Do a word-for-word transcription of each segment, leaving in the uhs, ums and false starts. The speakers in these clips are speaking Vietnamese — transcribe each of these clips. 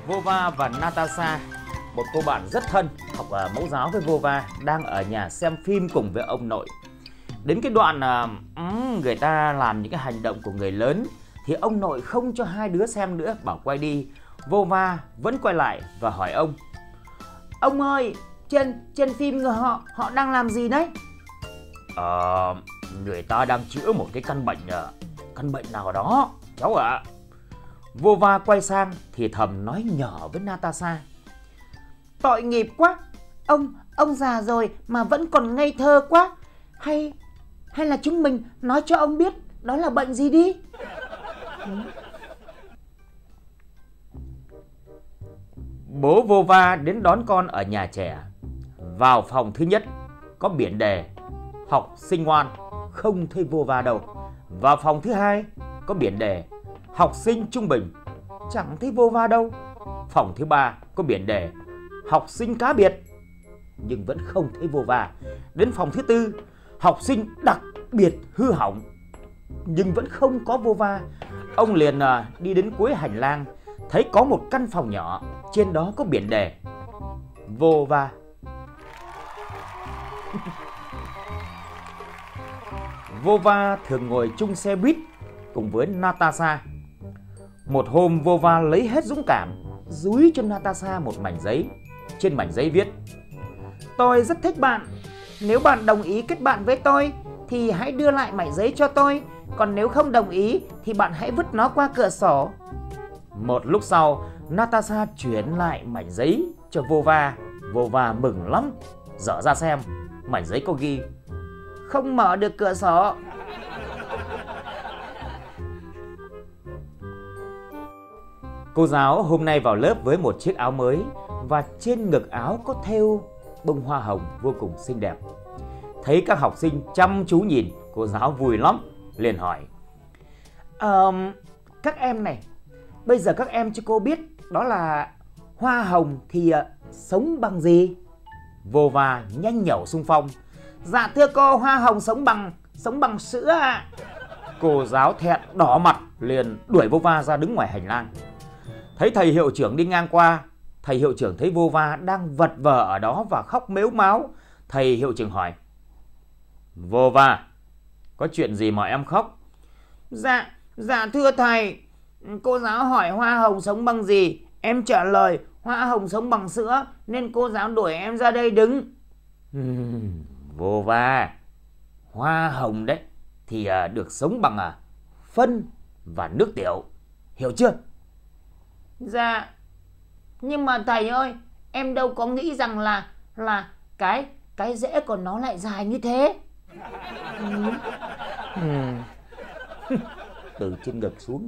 Vova và Natasha, một cô bạn rất thân, học ở mẫu giáo với Vova, đang ở nhà xem phim cùng với ông nội. Đến cái đoạn uh, người ta làm những cái hành động của người lớn thì ông nội không cho hai đứa xem nữa, bảo quay đi. Vova vẫn quay lại và hỏi ông: "Ông ơi, trên trên phim người họ họ đang làm gì đấy?" Ờ, người ta đang chữa một cái căn bệnh à, căn bệnh nào đó, cháu ạ. À. Vova quay sang thì thầm nói nhỏ với Natasha: "Tội nghiệp quá, ông ông già rồi mà vẫn còn ngây thơ quá. Hay hay là chúng mình nói cho ông biết đó là bệnh gì đi." Bố Vova đến đón con ở nhà trẻ. Vào phòng thứ nhất có biển đề học sinh ngoan, không thấy Vova đâu. Vào phòng thứ hai có biển đề học sinh trung bình, chẳng thấy Vova đâu. Phòng thứ ba có biển đề học sinh cá biệt, nhưng vẫn không thấy Vova. Đến phòng thứ tư, học sinh đặc biệt hư hỏng, nhưng vẫn không có Vova. Ông liền à, đi đến cuối hành lang, thấy có một căn phòng nhỏ, trên đó có biển đề Vova. Vova thường ngồi chung xe buýt cùng với Natasha. Một hôm Vova lấy hết dũng cảm dúi cho Natasha một mảnh giấy. Trên mảnh giấy viết: "Tôi rất thích bạn. Nếu bạn đồng ý kết bạn với tôi thì hãy đưa lại mảnh giấy cho tôi. Còn nếu không đồng ý thì bạn hãy vứt nó qua cửa sổ." Một lúc sau, Natasha chuyển lại mảnh giấy cho Vova. Vova mừng lắm, dở ra xem. Mảnh giấy có ghi: "Không mở được cửa sổ." Cô giáo hôm nay vào lớp với một chiếc áo mới và trên ngực áo có thêu bông hoa hồng vô cùng xinh đẹp. Thấy các học sinh chăm chú nhìn, cô giáo vui lắm, liền hỏi: "Ờ, các em này, bây giờ các em cho cô biết đó là hoa hồng thì uh, sống bằng gì?" Vova nhanh nhẩu xung phong: "Dạ thưa cô, hoa hồng sống bằng sống bằng sữa ạ." Cô giáo thẹn đỏ mặt, liền đuổi Vova ra đứng ngoài hành lang. Thấy thầy hiệu trưởng đi ngang qua, thầy hiệu trưởng thấy Vova đang vật vờ ở đó và khóc mếu máo. Thầy hiệu trưởng hỏi: "Vova, có chuyện gì mà em khóc?" Dạ, dạ thưa thầy, cô giáo hỏi hoa hồng sống bằng gì, em trả lời hoa hồng sống bằng sữa, nên cô giáo đuổi em ra đây đứng." uhm, Vova, hoa hồng đấy thì à, được sống bằng à, phân và nước tiểu, hiểu chưa? Dạ, nhưng mà thầy ơi, em đâu có nghĩ rằng là là cái cái rễ của nó lại dài như thế. uhm. uhm. Từ trên ngực xuống.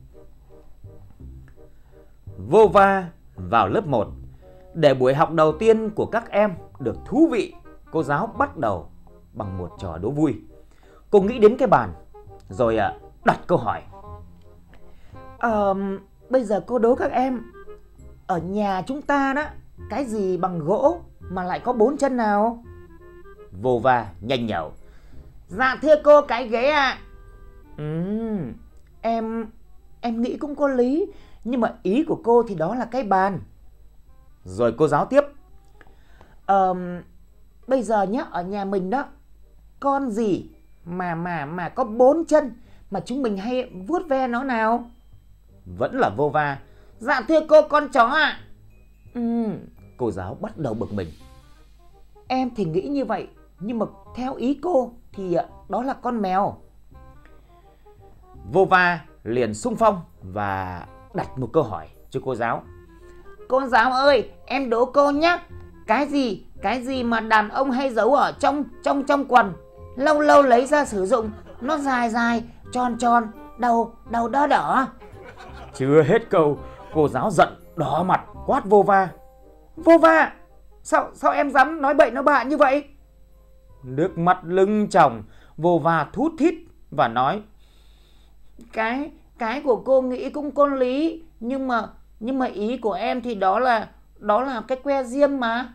Vova vào lớp một. Để buổi học đầu tiên của các em được thú vị, cô giáo bắt đầu bằng một trò đố vui. Cô nghĩ đến cái bàn rồi đặt câu hỏi: à, "Bây giờ cô đố các em, ở nhà chúng ta đó, cái gì bằng gỗ mà lại có bốn chân nào?" Vova nhanh nhẩu: "Dạ thưa cô, cái ghế ạ." À. Uhm, em em nghĩ cũng có lý, nhưng mà ý của cô thì đó là cái bàn. Rồi cô giáo tiếp: ờ, "Bây giờ nhá, ở nhà mình đó, con gì mà mà mà có bốn chân mà chúng mình hay vuốt ve nó nào?" Vẫn là Vova: "Dạ thưa cô, con chó ạ." À. uhm, Cô giáo bắt đầu bực mình: "Em thì nghĩ như vậy, nhưng mà theo ý cô thì đó là con mèo." Vova liền xung phong và đặt một câu hỏi cho cô giáo: "Cô giáo ơi, em đố cô nhé, cái gì cái gì mà đàn ông hay giấu ở trong trong trong quần, lâu lâu lấy ra sử dụng, nó dài dài, tròn tròn, đầu đầu đỏ đỏ?" Chưa hết câu, cô giáo giận đỏ mặt quát Vova: "Vova, sao sao em dám nói bậy nói bạ như vậy?" Nước mắt lưng tròng, Vova thút thít và nói: Cái cái của cô nghĩ cũng có lý, nhưng mà nhưng mà ý của em thì đó là đó là cái que diêm mà."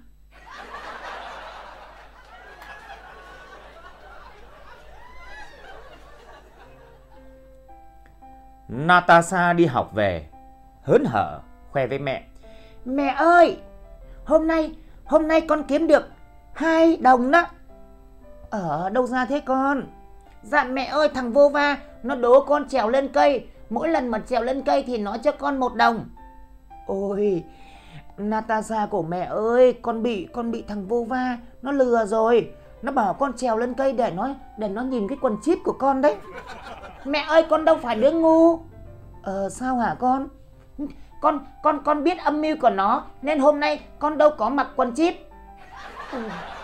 Natasha đi học về hớn hở, khoe với mẹ. Mẹ ơi, hôm nay, hôm nay con kiếm được hai đồng đó. Ở đâu ra thế con? Dạ mẹ ơi, thằng vô va nó đố con trèo lên cây, mỗi lần mà trèo lên cây thì nó cho con một đồng. Ôi, Natasha của mẹ ơi, con bị con bị thằng vô va nó lừa rồi. Nó bảo con trèo lên cây để nó để nó nhìn cái quần chip của con đấy. Mẹ ơi, con đâu phải đứa ngu. Ờ sao hả con? Con con con biết âm mưu của nó nên hôm nay con đâu có mặc quần chip. Ừ.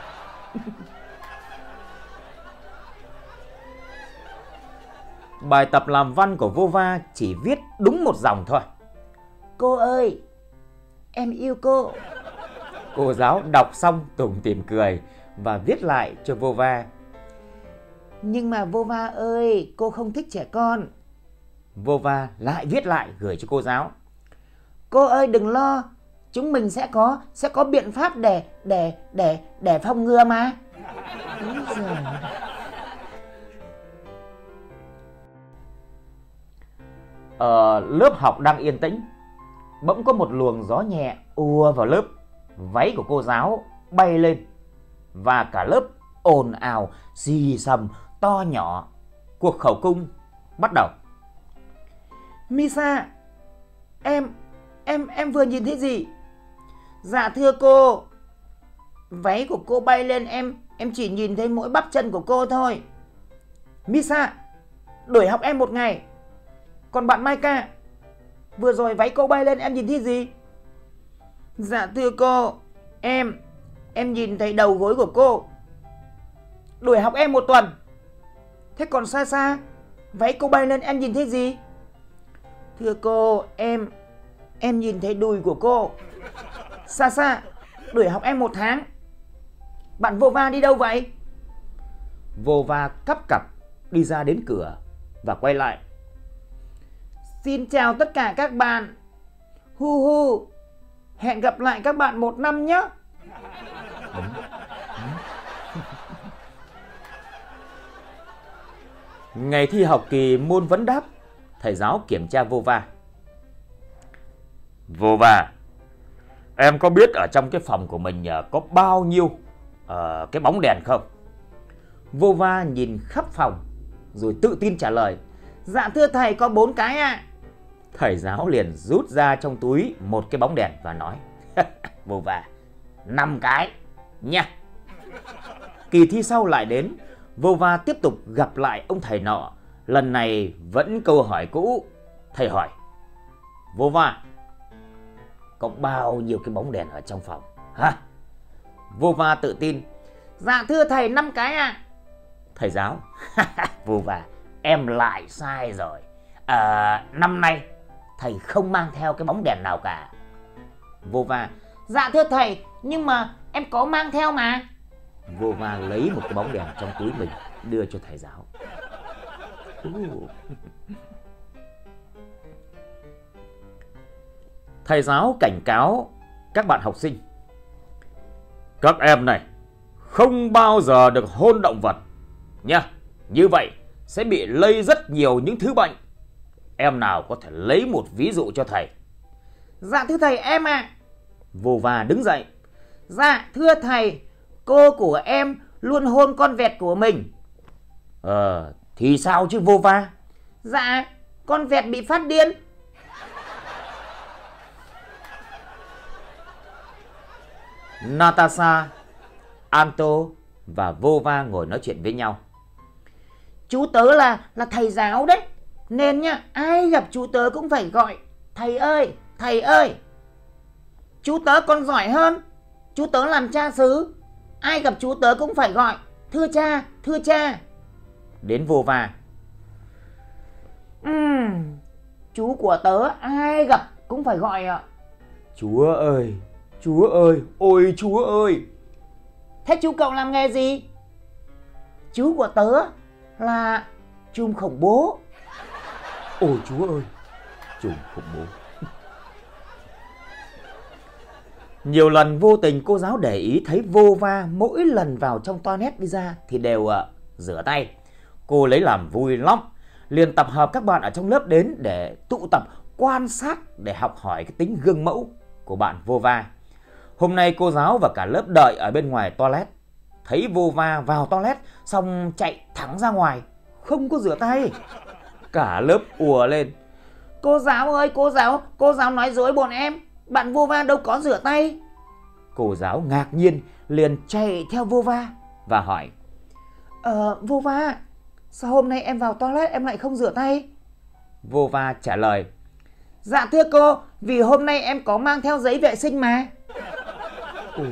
Bài tập làm văn của vô va chỉ viết đúng một dòng thôi. Cô ơi, em yêu cô. Cô giáo đọc xong tủm tỉm cười và viết lại cho vô va. Nhưng mà vô va ơi, cô không thích trẻ con. Vô va lại viết lại gửi cho cô giáo. Cô ơi đừng lo, chúng mình sẽ có sẽ có biện pháp để để để để phòng ngừa mà. Ở lớp học đang yên tĩnh, bỗng có một luồng gió nhẹ ùa vào lớp. Váy của cô giáo bay lên và cả lớp ồn ào xì xầm to nhỏ. Cuộc khẩu cung bắt đầu. Misa, em em em vừa nhìn thấy gì? Dạ thưa cô, váy của cô bay lên, em em chỉ nhìn thấy mỗi bắp chân của cô thôi. Misa, đuổi học em một ngày. Còn bạn Maika, vừa rồi váy cô bay lên em nhìn thấy gì? Dạ thưa cô, em em nhìn thấy đầu gối của cô. Đuổi học em một tuần. Thế còn xa xa, váy cô bay lên em nhìn thấy gì? Thưa cô, em em nhìn thấy đùi của cô. Xa xa, đuổi học em một tháng. Bạn vô va đi đâu vậy? Vô va cắp cặp đi ra đến cửa và quay lại. Xin chào tất cả các bạn. Hu hu, hẹn gặp lại các bạn một năm nhé. Ngày thi học kỳ môn vấn đáp, thầy giáo kiểm tra vô va. Vô va, em có biết ở trong cái phòng của mình có bao nhiêu uh, cái bóng đèn không? Vô va nhìn khắp phòng rồi tự tin trả lời. Dạ thưa thầy, có bốn cái ạ. À. Thầy giáo liền rút ra trong túi một cái bóng đèn và nói. Vô va, năm cái nha. Kỳ thi sau lại đến, vô va tiếp tục gặp lại ông thầy nọ. Lần này vẫn câu hỏi cũ. Thầy hỏi, vô va, có bao nhiêu cái bóng đèn ở trong phòng hả? Vô va tự tin. Dạ thưa thầy, năm cái ạ. À. Thầy giáo, vô va, em lại sai rồi. À, năm nay thầy không mang theo cái bóng đèn nào cả. Vô va, dạ thưa thầy, nhưng mà em có mang theo mà. Vô va lấy một cái bóng đèn trong túi mình đưa cho thầy giáo. uh. Thầy giáo cảnh cáo các bạn học sinh. Các em này, không bao giờ được hôn động vật nha. Như vậy sẽ bị lây rất nhiều những thứ bệnh. Em nào có thể lấy một ví dụ cho thầy? Dạ thưa thầy, em ạ. À. Vô va đứng dậy. Dạ thưa thầy, cô của em luôn hôn con vẹt của mình. Ờ, thì sao chứ vô va? Dạ, con vẹt bị phát điên. Natasha, Anto và vô va ngồi nói chuyện với nhau. Chú tớ là là thầy giáo đấy, nên nhá, ai gặp chú tớ cũng phải gọi thầy ơi, thầy ơi. Chú tớ còn giỏi hơn, chú tớ làm cha xứ, ai gặp chú tớ cũng phải gọi thưa cha, thưa cha. Đến vô va. Uhm, chú của tớ ai gặp cũng phải gọi ạ. Chúa ơi, Chúa ơi, ôi Chúa ơi. Thế chú cậu làm nghề gì? Chú của tớ là trùm khủng bố. Ôi Chúa ơi, trùm khủng bố. Nhiều lần vô tình cô giáo để ý thấy vô va mỗi lần vào trong toilet đi ra thì đều uh, rửa tay. Cô lấy làm vui lắm, liền tập hợp các bạn ở trong lớp đến để tụ tập quan sát để học hỏi cái tính gương mẫu của bạn Vova. Hôm nay cô giáo và cả lớp đợi ở bên ngoài toilet. Thấy Vova vào toilet xong chạy thẳng ra ngoài, không có rửa tay. Cả lớp ùa lên: cô giáo ơi, cô giáo, cô giáo nói dối bọn em, bạn Vova đâu có rửa tay. Cô giáo ngạc nhiên liền chạy theo Vova và hỏi: Ờ, Vova, sao hôm nay em vào toilet em lại không rửa tay? Vova trả lời: dạ thưa cô, vì hôm nay em có mang theo giấy vệ sinh mà. Ừ.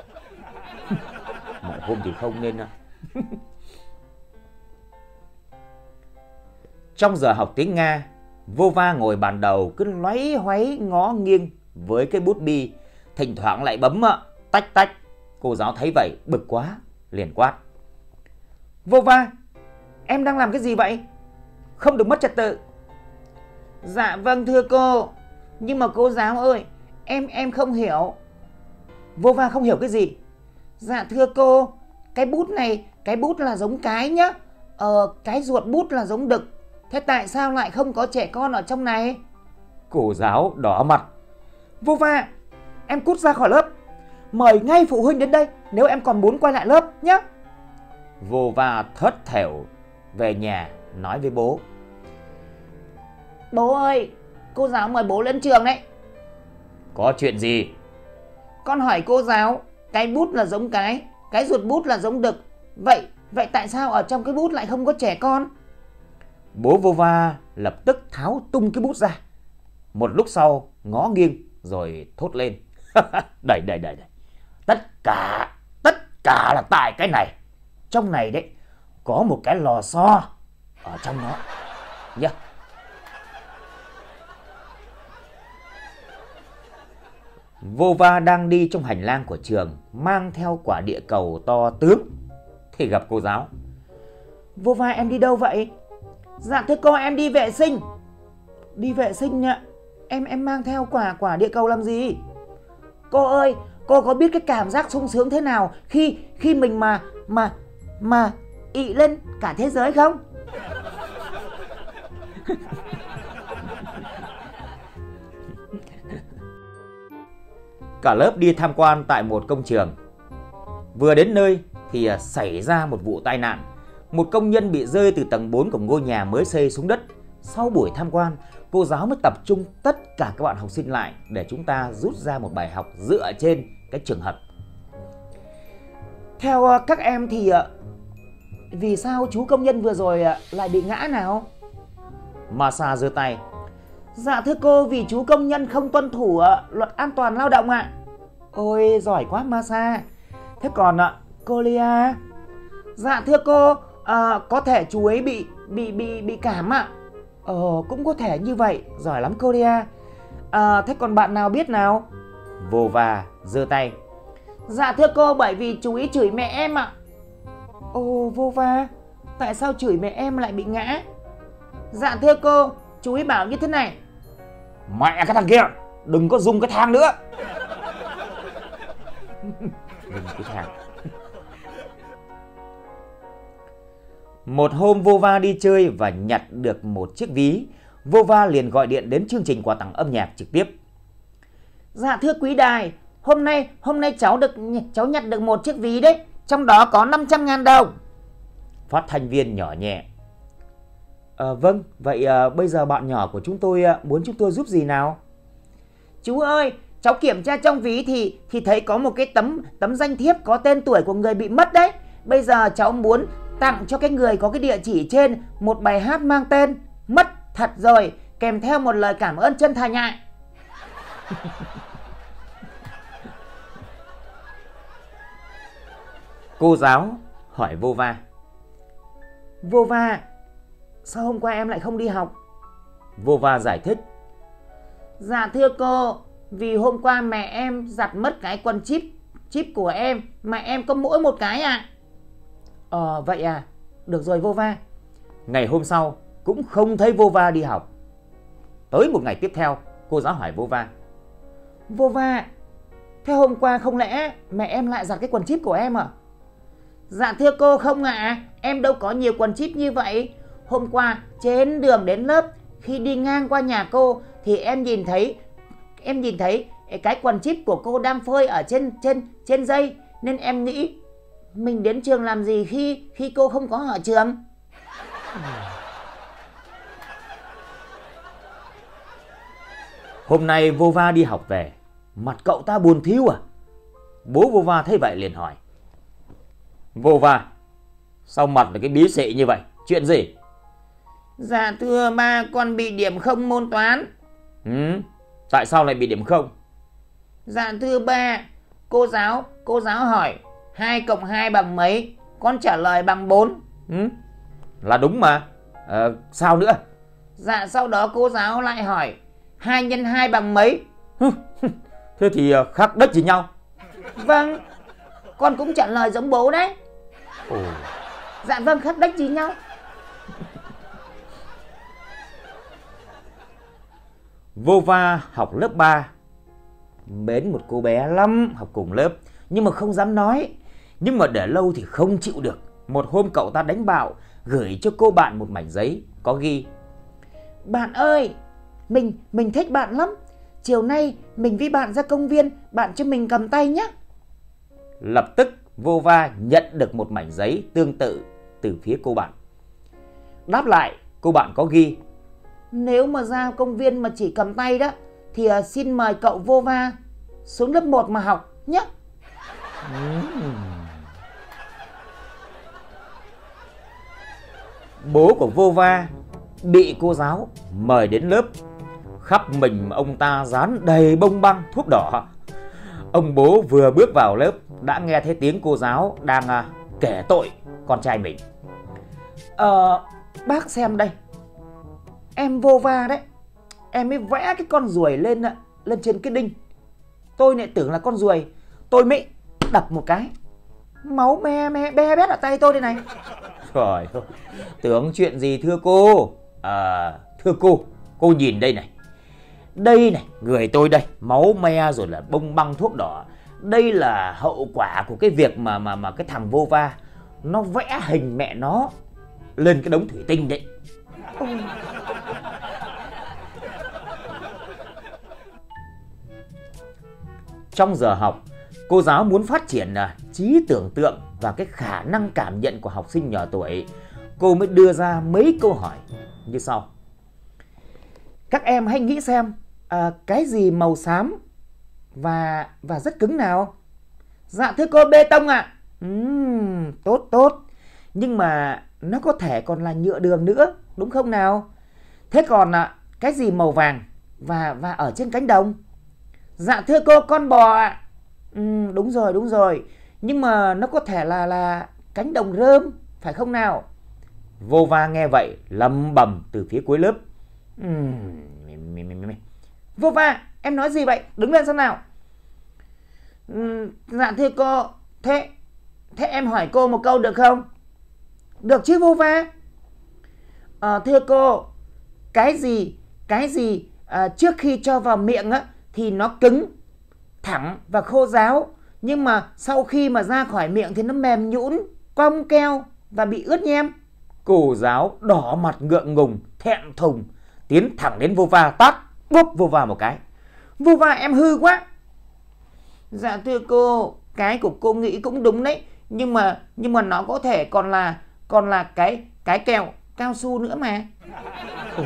Mọi hôm thì không nên à. Trong giờ học tiếng Nga, Vova ngồi bàn đầu cứ loáy hoáy ngó nghiêng với cái bút bi, thỉnh thoảng lại bấm tách tách. Cô giáo thấy vậy bực quá, liền quát: Vova, em đang làm cái gì vậy? Không được mất trật tự. Dạ vâng thưa cô, nhưng mà cô giáo ơi, em em không hiểu. Vova không hiểu cái gì? Dạ thưa cô, cái bút này, cái bút là giống cái nhá. Ờ, cái ruột bút là giống đực. Thế tại sao lại không có trẻ con ở trong này? Cô giáo đỏ mặt: Vova, em cút ra khỏi lớp. Mời ngay phụ huynh đến đây nếu em còn muốn quay lại lớp nhé. Vova thất thểu về nhà nói với bố: Bố ơi, cô giáo mời bố lên trường đấy. Có chuyện gì? Con hỏi cô giáo, cái bút là giống cái, cái ruột bút là giống đực. Vậy, vậy tại sao ở trong cái bút lại không có trẻ con? Bố Vova lập tức tháo tung cái bút ra. Một lúc sau ngó nghiêng rồi thốt lên: Đây, đây, đây, đây. Tất cả, tất cả là tại cái này. Trong này đấy, có một cái lò xo ở trong nó. Nhá. Vova đang đi trong hành lang của trường, mang theo quả địa cầu to tướng, thì gặp cô giáo. Vova, em đi đâu vậy? Dạ thưa cô, em đi vệ sinh. Đi vệ sinh ạ? Em em mang theo quả quả địa cầu làm gì? Cô ơi, cô có biết cái cảm giác sung sướng thế nào khi khi mình mà mà mà ị lên cả thế giới không? Cả lớp đi tham quan tại một công trường. Vừa đến nơi thì xảy ra một vụ tai nạn. Một công nhân bị rơi từ tầng bốn của ngôi nhà mới xây xuống đất. Sau buổi tham quan, cô giáo mới tập trung tất cả các bạn học sinh lại để chúng ta rút ra một bài học dựa trên cái trường hợp. Theo các em thì vì sao chú công nhân vừa rồi lại bị ngã nào? Masa giơ tay. Dạ thưa cô, vì chú công nhân không tuân thủ luật an toàn lao động ạ. Ôi giỏi quá Masa. Thế còn cô Lia? Dạ thưa cô, à, có thể chú ấy bị bị bị bị cảm ạ. Ờ, cũng có thể như vậy, giỏi lắm cô Lia. À, thế còn bạn nào biết nào? Vova giơ tay. Dạ thưa cô, bởi vì chú ý chửi mẹ em ạ. Ồ Vova, tại sao chửi mẹ em lại bị ngã? Dạ thưa cô, chú ý bảo như thế này: Mẹ cái thằng kia, đừng có dùng cái thang nữa. Dùng cái thang. Một hôm Vova đi chơi và nhặt được một chiếc ví. Vova liền gọi điện đến chương trình quà tặng âm nhạc trực tiếp. Dạ thưa quý đài, hôm nay hôm nay cháu được cháu nhặt được một chiếc ví đấy, trong đó có năm trăm ngàn đồng. Phát thanh viên nhỏ nhẹ. À, vâng, vậy à, bây giờ bạn nhỏ của chúng tôi à, muốn chúng tôi giúp gì nào? Chú ơi, cháu kiểm tra trong ví thì thì thấy có một cái tấm tấm danh thiếp có tên tuổi của người bị mất đấy. Bây giờ cháu muốn tặng cho cái người có cái địa chỉ trên một bài hát mang tên Mất Thật Rồi, kèm theo một lời cảm ơn chân thành ạ. Cô giáo hỏi Vova. Vova, sao hôm qua em lại không đi học? Vova giải thích. Dạ thưa cô, vì hôm qua mẹ em giặt mất cái quần chip chip của em, mà em có mỗi một cái ạ. À. Ờ vậy à, được rồi Vova. Ngày hôm sau cũng không thấy Vova đi học. Tới một ngày tiếp theo, cô giáo hỏi Vova. Vova, thế hôm qua không lẽ mẹ em lại giặt cái quần chip của em à? Dạ thưa cô, không ạ, à, em đâu có nhiều quần chip như vậy. Hôm qua trên đường đến lớp, khi đi ngang qua nhà cô thì em nhìn thấy em nhìn thấy cái quần chip của cô đang phơi ở trên trên trên dây, nên em nghĩ mình đến trường làm gì khi khi cô không có ở trường. Hôm nay vô va đi học về, mặt cậu ta buồn thiu à? Bố vô va thấy vậy liền hỏi: Vô va, sao mặt là cái bí xị như vậy? Chuyện gì? Dạ thưa ba, con bị điểm không môn toán. Ừ, tại sao lại bị điểm không? Dạ thưa ba, cô giáo cô giáo hỏi hai cộng hai bằng mấy, con trả lời bằng bốn. Ừ, là đúng mà. À, sao nữa? Dạ sau đó cô giáo lại hỏi hai nhân hai bằng mấy. Thế thì khác đất gì nhau? Vâng, con cũng trả lời giống bố đấy. Ồ. Dạ vâng, khác đất gì nhau. Vô va học lớp ba, mến một cô bé lắm, học cùng lớp, nhưng mà không dám nói. Nhưng mà để lâu thì không chịu được. Một hôm cậu ta đánh bạo, gửi cho cô bạn một mảnh giấy có ghi: Bạn ơi, mình mình thích bạn lắm. Chiều nay mình với bạn ra công viên, bạn cho mình cầm tay nhé. Lập tức vô va nhận được một mảnh giấy tương tự từ phía cô bạn. Đáp lại, cô bạn có ghi: Nếu mà ra công viên mà chỉ cầm tay đó thì uh, xin mời cậu vô va xuống lớp một mà học nhé. uhm. Bố của vô va bị cô giáo mời đến lớp. Khắp mình ông ta dán đầy bông băng thuốc đỏ. Ông bố vừa bước vào lớp đã nghe thấy tiếng cô giáo đang uh, kể tội con trai mình. Ờ, bác xem đây, em vô va đấy, em mới vẽ cái con ruồi lên lên trên cái đinh. Tôi lại tưởng là con ruồi, tôi mới đập một cái, máu me me be bét ở tay tôi đây này. Trời ơi, tưởng chuyện gì thưa cô? À, thưa cô, cô nhìn đây này. Đây này, người tôi đây, máu me rồi là bông băng thuốc đỏ. Đây là hậu quả của cái việc mà mà mà cái thằng vô va nó vẽ hình mẹ nó lên cái đống thủy tinh đấy. Trong giờ học, cô giáo muốn phát triển trí tưởng tượng và cái khả năng cảm nhận của học sinh nhỏ tuổi. Cô mới đưa ra mấy câu hỏi như sau: Các em hãy nghĩ xem, à, cái gì màu xám và và rất cứng nào? Dạ thưa cô, bê tông ạ. À. uhm, Tốt tốt. Nhưng mà nó có thể còn là nhựa đường nữa, đúng không nào? Thế còn à, cái gì màu vàng và và ở trên cánh đồng? Dạ thưa cô, con bò ạ. À. uhm, Đúng rồi đúng rồi. Nhưng mà nó có thể là là cánh đồng rơm, phải không nào? Vô va nghe vậy lầm bầm từ phía cuối lớp. uhm, Vô va, em nói gì vậy? Đứng lên xem nào. uhm, Dạ thưa cô, thế thế em hỏi cô một câu được không? Được chứ vô va. À, thưa cô, cái gì cái gì à, trước khi cho vào miệng á thì nó cứng, thẳng và khô ráo, nhưng mà sau khi mà ra khỏi miệng thì nó mềm nhũn, cong keo và bị ướt nhem. Cô giáo đỏ mặt ngượng ngùng, thẹn thùng, tiến thẳng đến vô va tát bốp vô va một cái. Vô va, em hư quá. Dạ thưa cô, cái của cô nghĩ cũng đúng đấy, nhưng mà nhưng mà nó có thể còn là còn là cái cái kẹo cao su nữa mà. Ừ.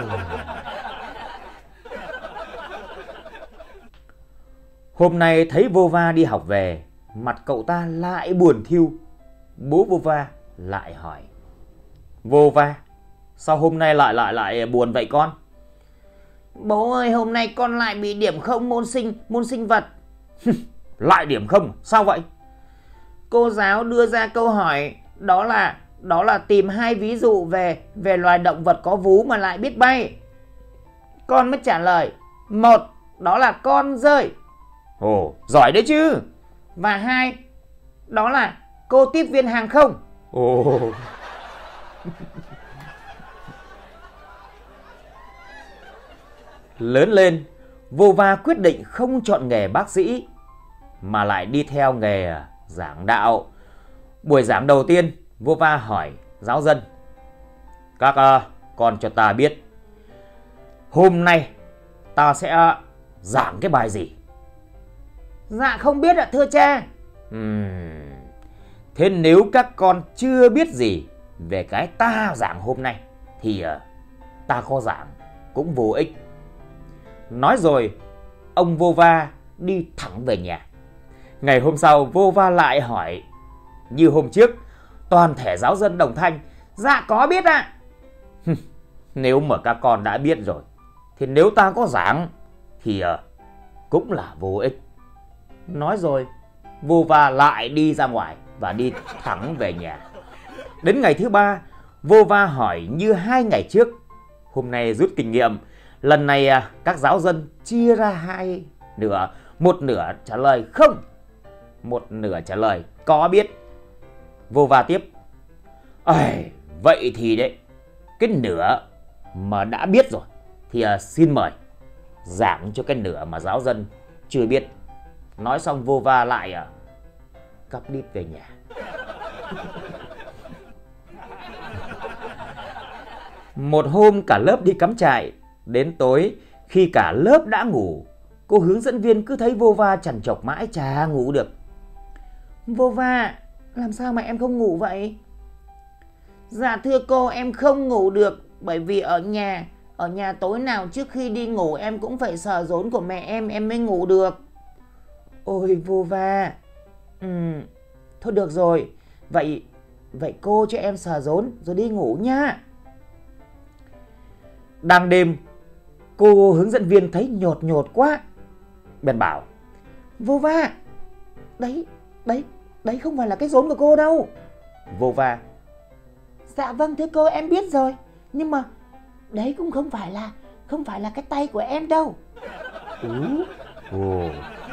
Hôm nay thấy vô va đi học về, mặt cậu ta lại buồn thiu. Bố vô va lại hỏi: Vô va, sao hôm nay lại lại lại buồn vậy con? Bố ơi, hôm nay con lại bị điểm không môn sinh môn sinh vật. Lại điểm không? Sao vậy? Cô giáo đưa ra câu hỏi đó là đó là tìm hai ví dụ về về loài động vật có vú mà lại biết bay. Con mới trả lời: một, đó là con dơi. Ồ, giỏi đấy chứ. Và hai, đó là cô tiếp viên hàng không. Ồ. Lớn lên, vô va quyết định không chọn nghề bác sĩ mà lại đi theo nghề giảng đạo. Buổi giảng đầu tiên, vô va hỏi giáo dân: Các uh, con cho ta biết, hôm nay ta sẽ giảng cái bài gì? Dạ không biết ạ thưa cha. Uhm, thế nếu các con chưa biết gì về cái ta giảng hôm nay thì uh, ta có giảng cũng vô ích. Nói rồi, ông vô va đi thẳng về nhà. Ngày hôm sau, vô va lại hỏi như hôm trước. Toàn thể giáo dân đồng thanh: dạ có biết ạ. Nếu mà các con đã biết rồi thì nếu ta có giảng thì uh, cũng là vô ích. Nói rồi, vô va lại đi ra ngoài và đi thẳng về nhà. Đến ngày thứ ba, vô va hỏi như hai ngày trước. Hôm nay rút kinh nghiệm, lần này uh, các giáo dân chia ra hai nửa. Một nửa trả lời không, một nửa trả lời có biết. Vô va tiếp: Ây, vậy thì đấy, cái nửa mà đã biết rồi thì uh, xin mời giảng cho cái nửa mà giáo dân chưa biết. Nói xong vô va lại uh, cắp đít về nhà. Một hôm cả lớp đi cắm trại. Đến tối khi cả lớp đã ngủ, cô hướng dẫn viên cứ thấy vô va trằn trọc mãi chả ngủ được. Vô va, làm sao mà em không ngủ vậy? Dạ thưa cô, em không ngủ được bởi vì ở nhà Ở nhà tối nào trước khi đi ngủ em cũng phải sờ rốn của mẹ em Em mới ngủ được. Ôi vô va, ừ, thôi được rồi. Vậy Vậy cô cho em sờ rốn rồi đi ngủ nha. Đang đêm, cô hướng dẫn viên thấy nhột nhột quá, bèn bảo: Vô va, Đấy, đấy, đấy không phải là cái rốn của cô đâu. Vô va: Dạ vâng thưa cô, em biết rồi. Nhưng mà đấy cũng không phải là Không phải là cái tay của em đâu. Ú, ồ.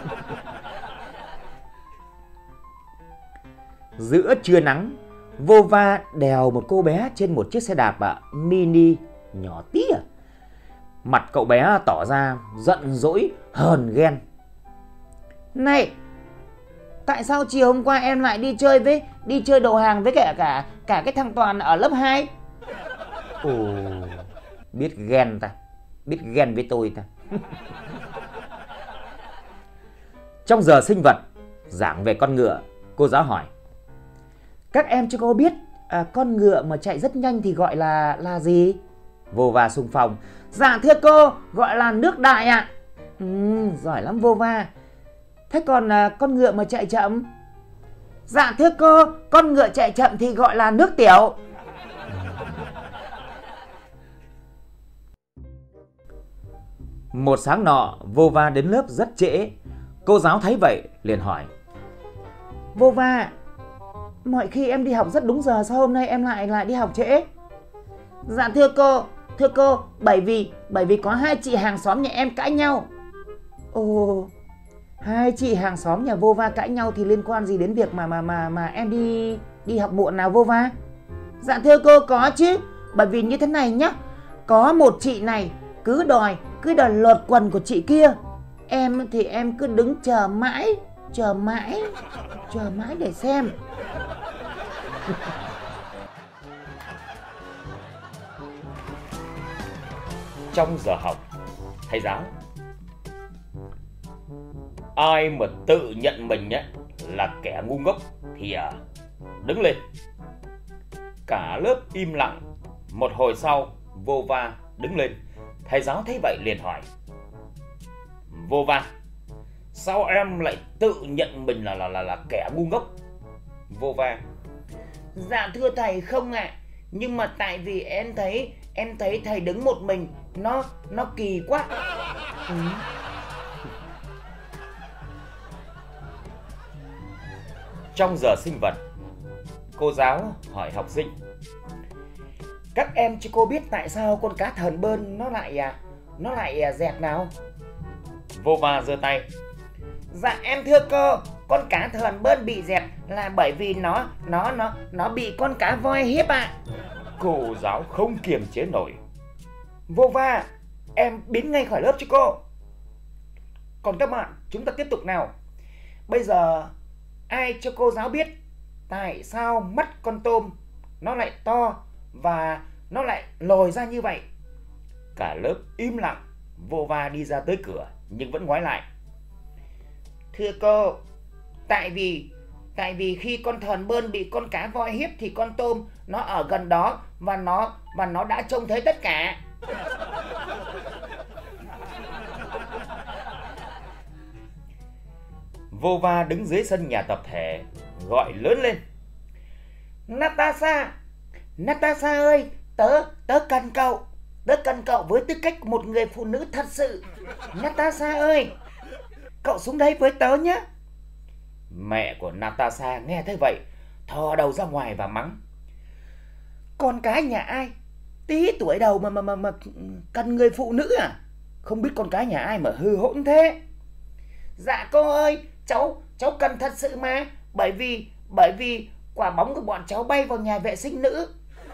Giữa trưa nắng, vô va đèo một cô bé trên một chiếc xe đạp à, mini nhỏ tí à. Mặt cậu bé tỏ ra giận dỗi hờn ghen. Này, tại sao chiều hôm qua em lại đi chơi với đi chơi đầu hàng với cả cả cả cái thằng Toàn ở lớp hai? Ồ, biết ghen ta, biết ghen với tôi ta. Trong giờ sinh vật giảng về con ngựa, cô giáo hỏi: Các em cho cô biết à, con ngựa mà chạy rất nhanh thì gọi là là gì? Vô va xung phong: Dạ thưa cô, gọi là nước đại ạ. Ừ, giỏi lắm vô va. Thế còn à, con ngựa mà chạy chậm? Dạ thưa cô, con ngựa chạy chậm thì gọi là nước tiểu. Một sáng nọ, vô va đến lớp rất trễ. Cô giáo thấy vậy liền hỏi: Vô va, mọi khi em đi học rất đúng giờ, sao hôm nay em lại lại đi học trễ? Dạ thưa cô, thưa cô, bởi vì bởi vì có hai chị hàng xóm nhà em cãi nhau. Ồ, hai chị hàng xóm nhà vô va cãi nhau thì liên quan gì đến việc mà mà mà mà em đi đi học muộn nào vô va? Dạ thưa cô, có chứ. Bởi vì như thế này nhá, có một chị này cứ đòi cứ đòi lột quần của chị kia. Em thì em cứ đứng chờ mãi, chờ mãi, chờ mãi để xem. Trong giờ học, thầy giáo: Ai mà tự nhận mình ấy là kẻ ngu ngốc thì à, đứng lên. Cả lớp im lặng. Một hồi sau, vô va đứng lên. Thầy giáo thấy vậy liền hỏi: Vô va, sao em lại tự nhận mình là là là, là kẻ ngu ngốc? Vô va: Dạ thưa thầy, không ạ. À. Nhưng mà tại vì em thấy em thấy thầy đứng một mình nó nó kỳ quá. Ừ. Trong giờ sinh vật, cô giáo hỏi học sinh: Các em cho cô biết tại sao con cá thờn bơn nó lại à, nó lại à, dẹt nào? Vô va giơ tay: Dạ em thưa cô, con cá thờn bơn bị dẹt là bởi vì nó nó nó nó bị con cá voi hiếp ạ. À. Cô giáo không kiềm chế nổi: Vô va, em biến ngay khỏi lớp cho cô. Còn các bạn, chúng ta tiếp tục nào. Bây giờ ai cho cô giáo biết tại sao mắt con tôm nó lại to và nó lại lồi ra như vậy? Cả lớp im lặng. Vova đi ra tới cửa nhưng vẫn ngoái lại. Thưa cô, tại vì tại vì khi con thờn bơn bị con cá voi hiếp thì con tôm nó ở gần đó và nó và nó đã trông thấy tất cả. Vova đứng dưới sân nhà tập thể gọi lớn lên. Natasha, Natasha ơi, tớ tớ cần cậu, tớ cần cậu với tư cách một người phụ nữ thật sự. Natasha ơi, cậu xuống đây với tớ nhé. Mẹ của Natasha nghe thấy vậy, thò đầu ra ngoài và mắng. Con cái nhà ai, tí tuổi đầu mà mà mà mà cần người phụ nữ à? Không biết con cái nhà ai mà hư hỗn thế. Dạ cô ơi, cháu cháu cần thật sự mà, bởi vì bởi vì quả bóng của bọn cháu bay vào nhà vệ sinh nữ.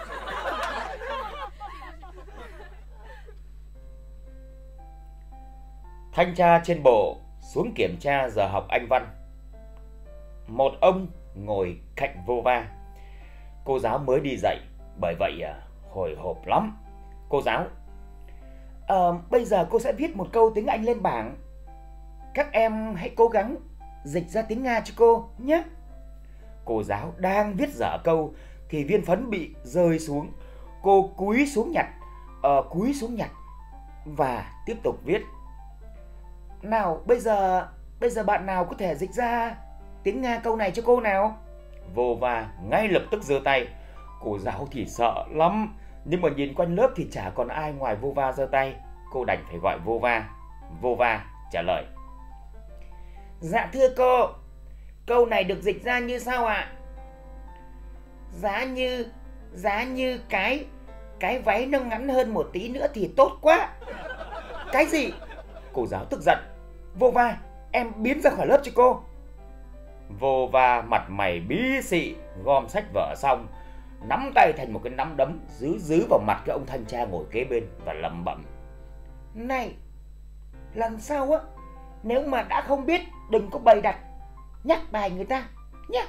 Thanh tra trên bộ xuống kiểm tra giờ học Anh văn. Một ông ngồi cạnh Vova. Cô giáo mới đi dạy, bởi vậy à, hồi hộp lắm. Cô giáo: Ờ, bây giờ cô sẽ viết một câu tiếng Anh lên bảng. Các em hãy cố gắng dịch ra tiếng Nga cho cô nhé. Cô giáo đang viết dở câu thì viên phấn bị rơi xuống. Cô cúi xuống nhặt, uh, cúi xuống nhặt và tiếp tục viết. Nào, bây giờ bây giờ bạn nào có thể dịch ra tiếng Nga câu này cho cô nào? Vova ngay lập tức giơ tay. Cô giáo thì sợ lắm, nhưng mà nhìn quanh lớp thì chả còn ai ngoài Vova giơ tay. Cô đành phải gọi Vova. Vova trả lời. Dạ thưa cô, câu này được dịch ra như sau ạ? À? Giá như giá như cái cái váy nó ngắn hơn một tí nữa thì tốt quá. Cái gì? Cô giáo tức giận. Vova, em biến ra khỏi lớp cho cô. Vova mặt mày bí xị gom sách vở xong, nắm tay thành một cái nắm đấm dứ dứ vào mặt cái ông thanh tra ngồi kế bên và lẩm bẩm. Này, lần sau á, nếu mà đã không biết đừng có bày đặt nhắc bài người ta nhé.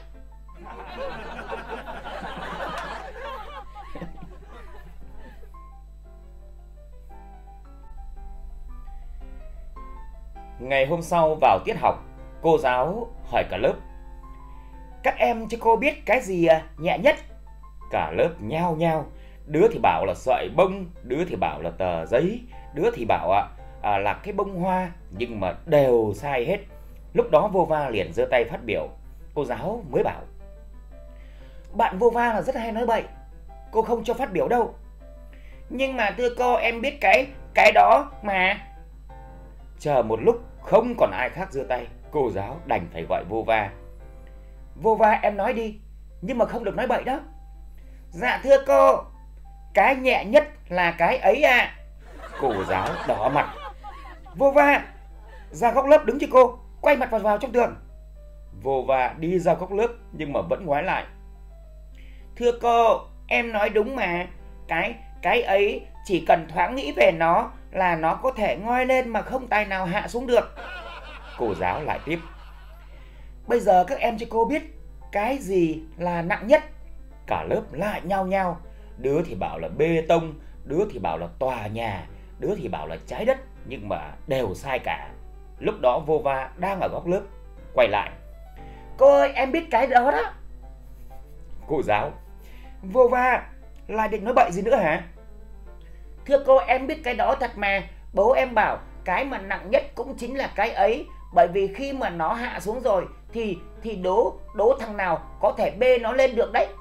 Ngày hôm sau vào tiết học, cô giáo hỏi cả lớp. Các em cho cô biết cái gì nhẹ nhất? Cả lớp nhao nhao. Đứa thì bảo là sợi bông, đứa thì bảo là tờ giấy, đứa thì bảo à, à, là cái bông hoa, nhưng mà đều sai hết. Lúc đó Vova liền giơ tay phát biểu. Cô giáo mới bảo. Bạn Vova là rất hay nói bậy, cô không cho phát biểu đâu. Nhưng mà thưa cô, em biết cái cái đó mà. Chờ một lúc không còn ai khác giơ tay, cô giáo đành phải gọi Vova. Vova, em nói đi, nhưng mà không được nói bậy đó. Dạ thưa cô, cái nhẹ nhất là cái ấy à. Cô giáo đỏ mặt. Vova, ra góc lớp đứng cho cô, quay mặt vào vào trong tường. Vova đi ra góc lớp nhưng mà vẫn ngoái lại. Thưa cô, em nói đúng mà. Cái cái ấy chỉ cần thoáng nghĩ về nó là nó có thể ngoi lên mà không tài nào hạ xuống được. Cô giáo lại tiếp. Bây giờ các em cho cô biết cái gì là nặng nhất. Cả lớp lại nhao nhao. Đứa thì bảo là bê tông, đứa thì bảo là tòa nhà, đứa thì bảo là trái đất, nhưng mà đều sai cả. Lúc đó Vova đang ở góc lớp, quay lại. Cô ơi, em biết cái đó đó. Cô giáo. Vova, lại định nói bậy gì nữa hả? Thưa cô, em biết cái đó thật mà. Bố em bảo cái mà nặng nhất cũng chính là cái ấy. Bởi vì khi mà nó hạ xuống rồi Thì thì đố đố thằng nào có thể bê nó lên được đấy.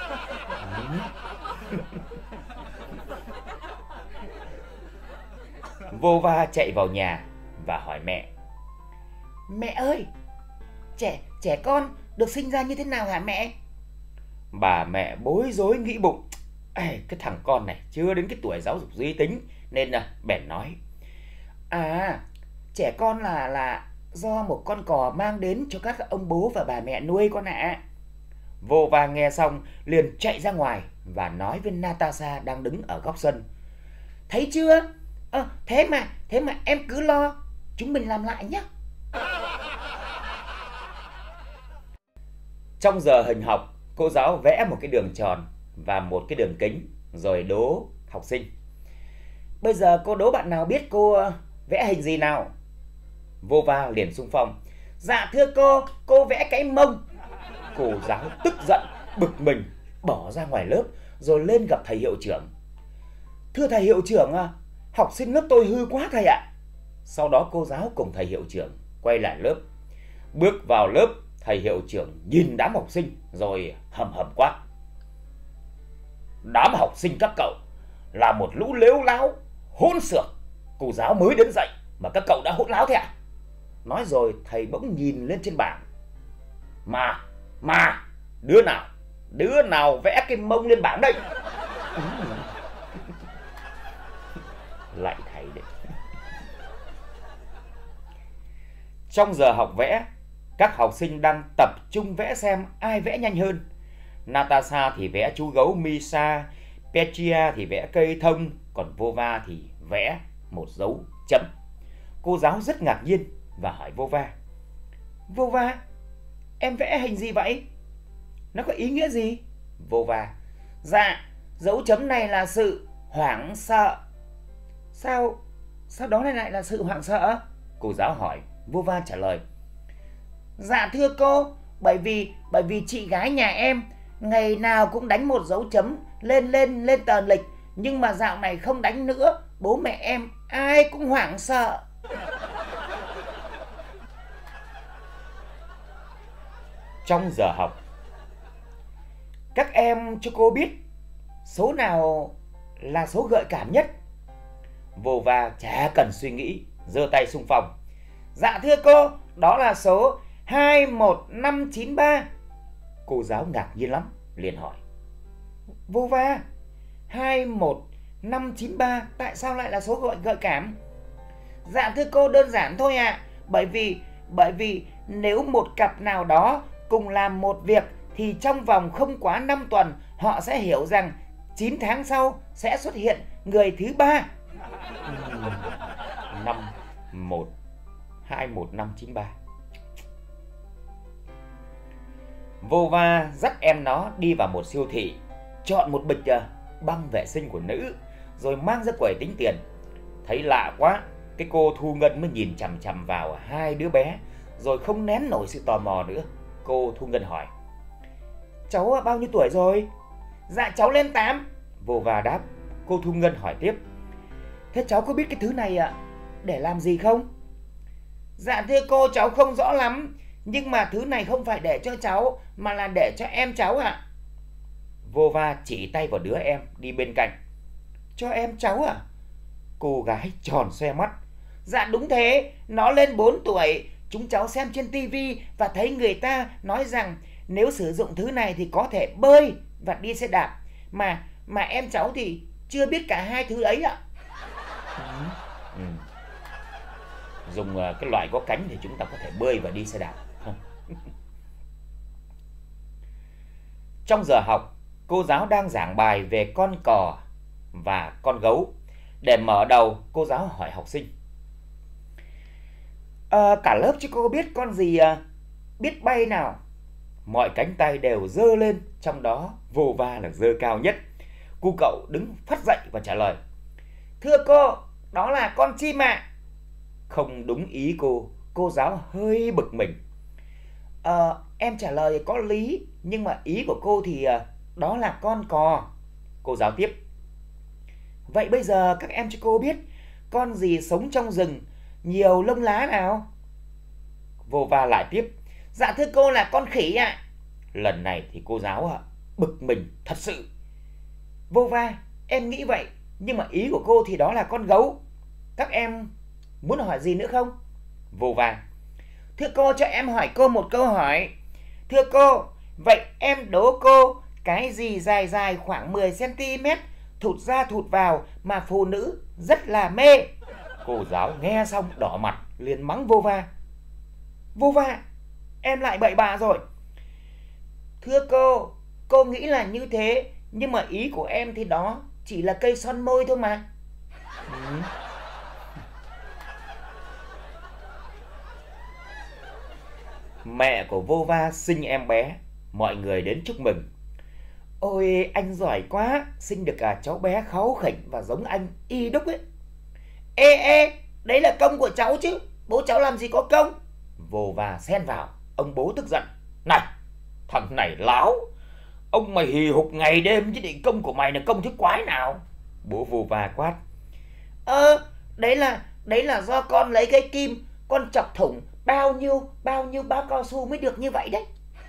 Vova chạy vào nhà và hỏi mẹ. Mẹ ơi, Trẻ trẻ con được sinh ra như thế nào hả mẹ? Bà mẹ bối rối nghĩ bụng. Ê, cái thằng con này chưa đến cái tuổi giáo dục giới tính, nên là bèn nói. À, trẻ con là là do một con cò mang đến cho các ông bố và bà mẹ nuôi con ạ. À. Vova nghe xong liền chạy ra ngoài và nói với Natasha đang đứng ở góc sân. Thấy chưa? À, thế mà, thế mà em cứ lo, chúng mình làm lại nhé. Trong giờ hình học, cô giáo vẽ một cái đường tròn và một cái đường kính rồi đố học sinh. Bây giờ cô đố bạn nào biết cô vẽ hình gì nào? Vô va liền xung phong. Dạ thưa cô, cô vẽ cái mông. Cô giáo tức giận, bực mình, bỏ ra ngoài lớp rồi lên gặp thầy hiệu trưởng. Thưa thầy hiệu trưởng à, học sinh lớp tôi hư quá thầy ạ. Sau đó cô giáo cùng thầy hiệu trưởng quay lại lớp. Bước vào lớp, thầy hiệu trưởng nhìn đám học sinh rồi hầm hầm quát. Đám học sinh các cậu là một lũ lếu láo, hỗn xược. Cô giáo mới đến dạy mà các cậu đã hỗn láo thế à? Nói rồi thầy bỗng nhìn lên trên bảng. Mà, mà, đứa nào, đứa nào vẽ cái mông lên bảng đây? Lại thầy đấy. Trong giờ học vẽ, các học sinh đang tập trung vẽ xem ai vẽ nhanh hơn. Natasha thì vẽ chú gấu Misa, Petria thì vẽ cây thông, còn Vova thì vẽ một dấu chấm. Cô giáo rất ngạc nhiên và hỏi Vova. Vova, em vẽ hình gì vậy? Nó có ý nghĩa gì? Vova. Dạ, dấu chấm này là sự hoảng sợ. Sao, sao đó này lại là sự hoảng sợ? Cô giáo hỏi. Vova trả lời. Dạ thưa cô, bởi vì bởi vì chị gái nhà em ngày nào cũng đánh một dấu chấm lên lên lên tờ lịch, nhưng mà dạo này không đánh nữa, bố mẹ em ai cũng hoảng sợ. Trong giờ học, các em cho cô biết số nào là số gợi cảm nhất? Vova chả cần suy nghĩ, giơ tay xung phong. Dạ thưa cô, đó là số hai một năm chín ba. Cô giáo ngạc nhiên lắm, liền hỏi. Vova, hai một năm chín ba tại sao lại là số gọi gợi cảm? Dạ thưa cô, đơn giản thôi ạ. À. Bởi vì bởi vì nếu một cặp nào đó cùng làm một việc thì trong vòng không quá năm tuần họ sẽ hiểu rằng chín tháng sau sẽ xuất hiện người thứ ba. Năm một hai một năm chín ba. Vova dắt em nó đi vào một siêu thị, chọn một bịch băng vệ sinh của nữ, rồi mang ra quầy tính tiền. Thấy lạ quá, cái cô thu ngân mới nhìn chằm chằm vào hai đứa bé, rồi không nén nổi sự tò mò nữa. Cô thu ngân hỏi. Cháu bao nhiêu tuổi rồi? Dạ cháu lên tám. Vova đáp. Cô thu ngân hỏi tiếp. Thế cháu có biết cái thứ này ạ để làm gì không? Dạ thưa cô, cháu không rõ lắm, nhưng mà thứ này không phải để cho cháu mà là để cho em cháu ạ. Vova chỉ tay vào đứa em đi bên cạnh. Cho em cháu à? Cô gái tròn xoe mắt. Dạ đúng thế, nó lên bốn tuổi. Chúng cháu xem trên tivi và thấy người ta nói rằng nếu sử dụng thứ này thì có thể bơi và đi xe đạp. Mà mà em cháu thì chưa biết cả hai thứ ấy ạ. Ừ. Ừ. Dùng cái loại có cánh thì chúng ta có thể bơi và đi xe đạp. Trong giờ học, cô giáo đang giảng bài về con cò và con gấu. Để mở đầu, cô giáo hỏi học sinh. À, cả lớp chứ cô biết con gì à, biết bay nào? Mọi cánh tay đều giơ lên, trong đó Vova là giơ cao nhất. Cu cậu đứng phắt dậy và trả lời. Thưa cô, đó là con chim ạ. À. Không đúng ý cô, cô giáo hơi bực mình. Ờ, em trả lời có lý, nhưng mà ý của cô thì đó là con cò. Cô giáo tiếp. Vậy bây giờ các em cho cô biết con gì sống trong rừng, nhiều lông lá nào? Vova lại tiếp. Dạ thưa cô, là con khỉ ạ. À. Lần này thì cô giáo à, bực mình thật sự. Vova, em nghĩ vậy, nhưng mà ý của cô thì đó là con gấu. Các em muốn hỏi gì nữa không? Vova. Thưa cô, cho em hỏi cô một câu hỏi. Thưa cô, vậy em đố cô cái gì dài dài khoảng mười xăng ti mét, thụt ra thụt vào mà phụ nữ rất là mê? Cô giáo nghe xong đỏ mặt, liền mắng Vova. Vova, em lại bậy bạ rồi. Thưa cô, cô nghĩ là như thế, nhưng mà ý của em thì đó chỉ là cây son môi thôi mà. Ừ. Mẹ của Vova sinh em bé, mọi người đến chúc mừng. Ôi anh giỏi quá, sinh được cả cháu bé kháu khỉnh và giống anh y đúc ấy. Ê ê, đấy là công của cháu chứ, bố cháu làm gì có công. Vô va xen vào. Ông bố tức giận. Này, thằng này láo. Ông mày hì hục ngày đêm chứ định công của mày là công thứ quái nào? Bố vô va quát. Ơ, đấy là, đấy là do con lấy cái kim, con chọc thủng bao nhiêu, bao nhiêu bao cao su mới được như vậy đấy.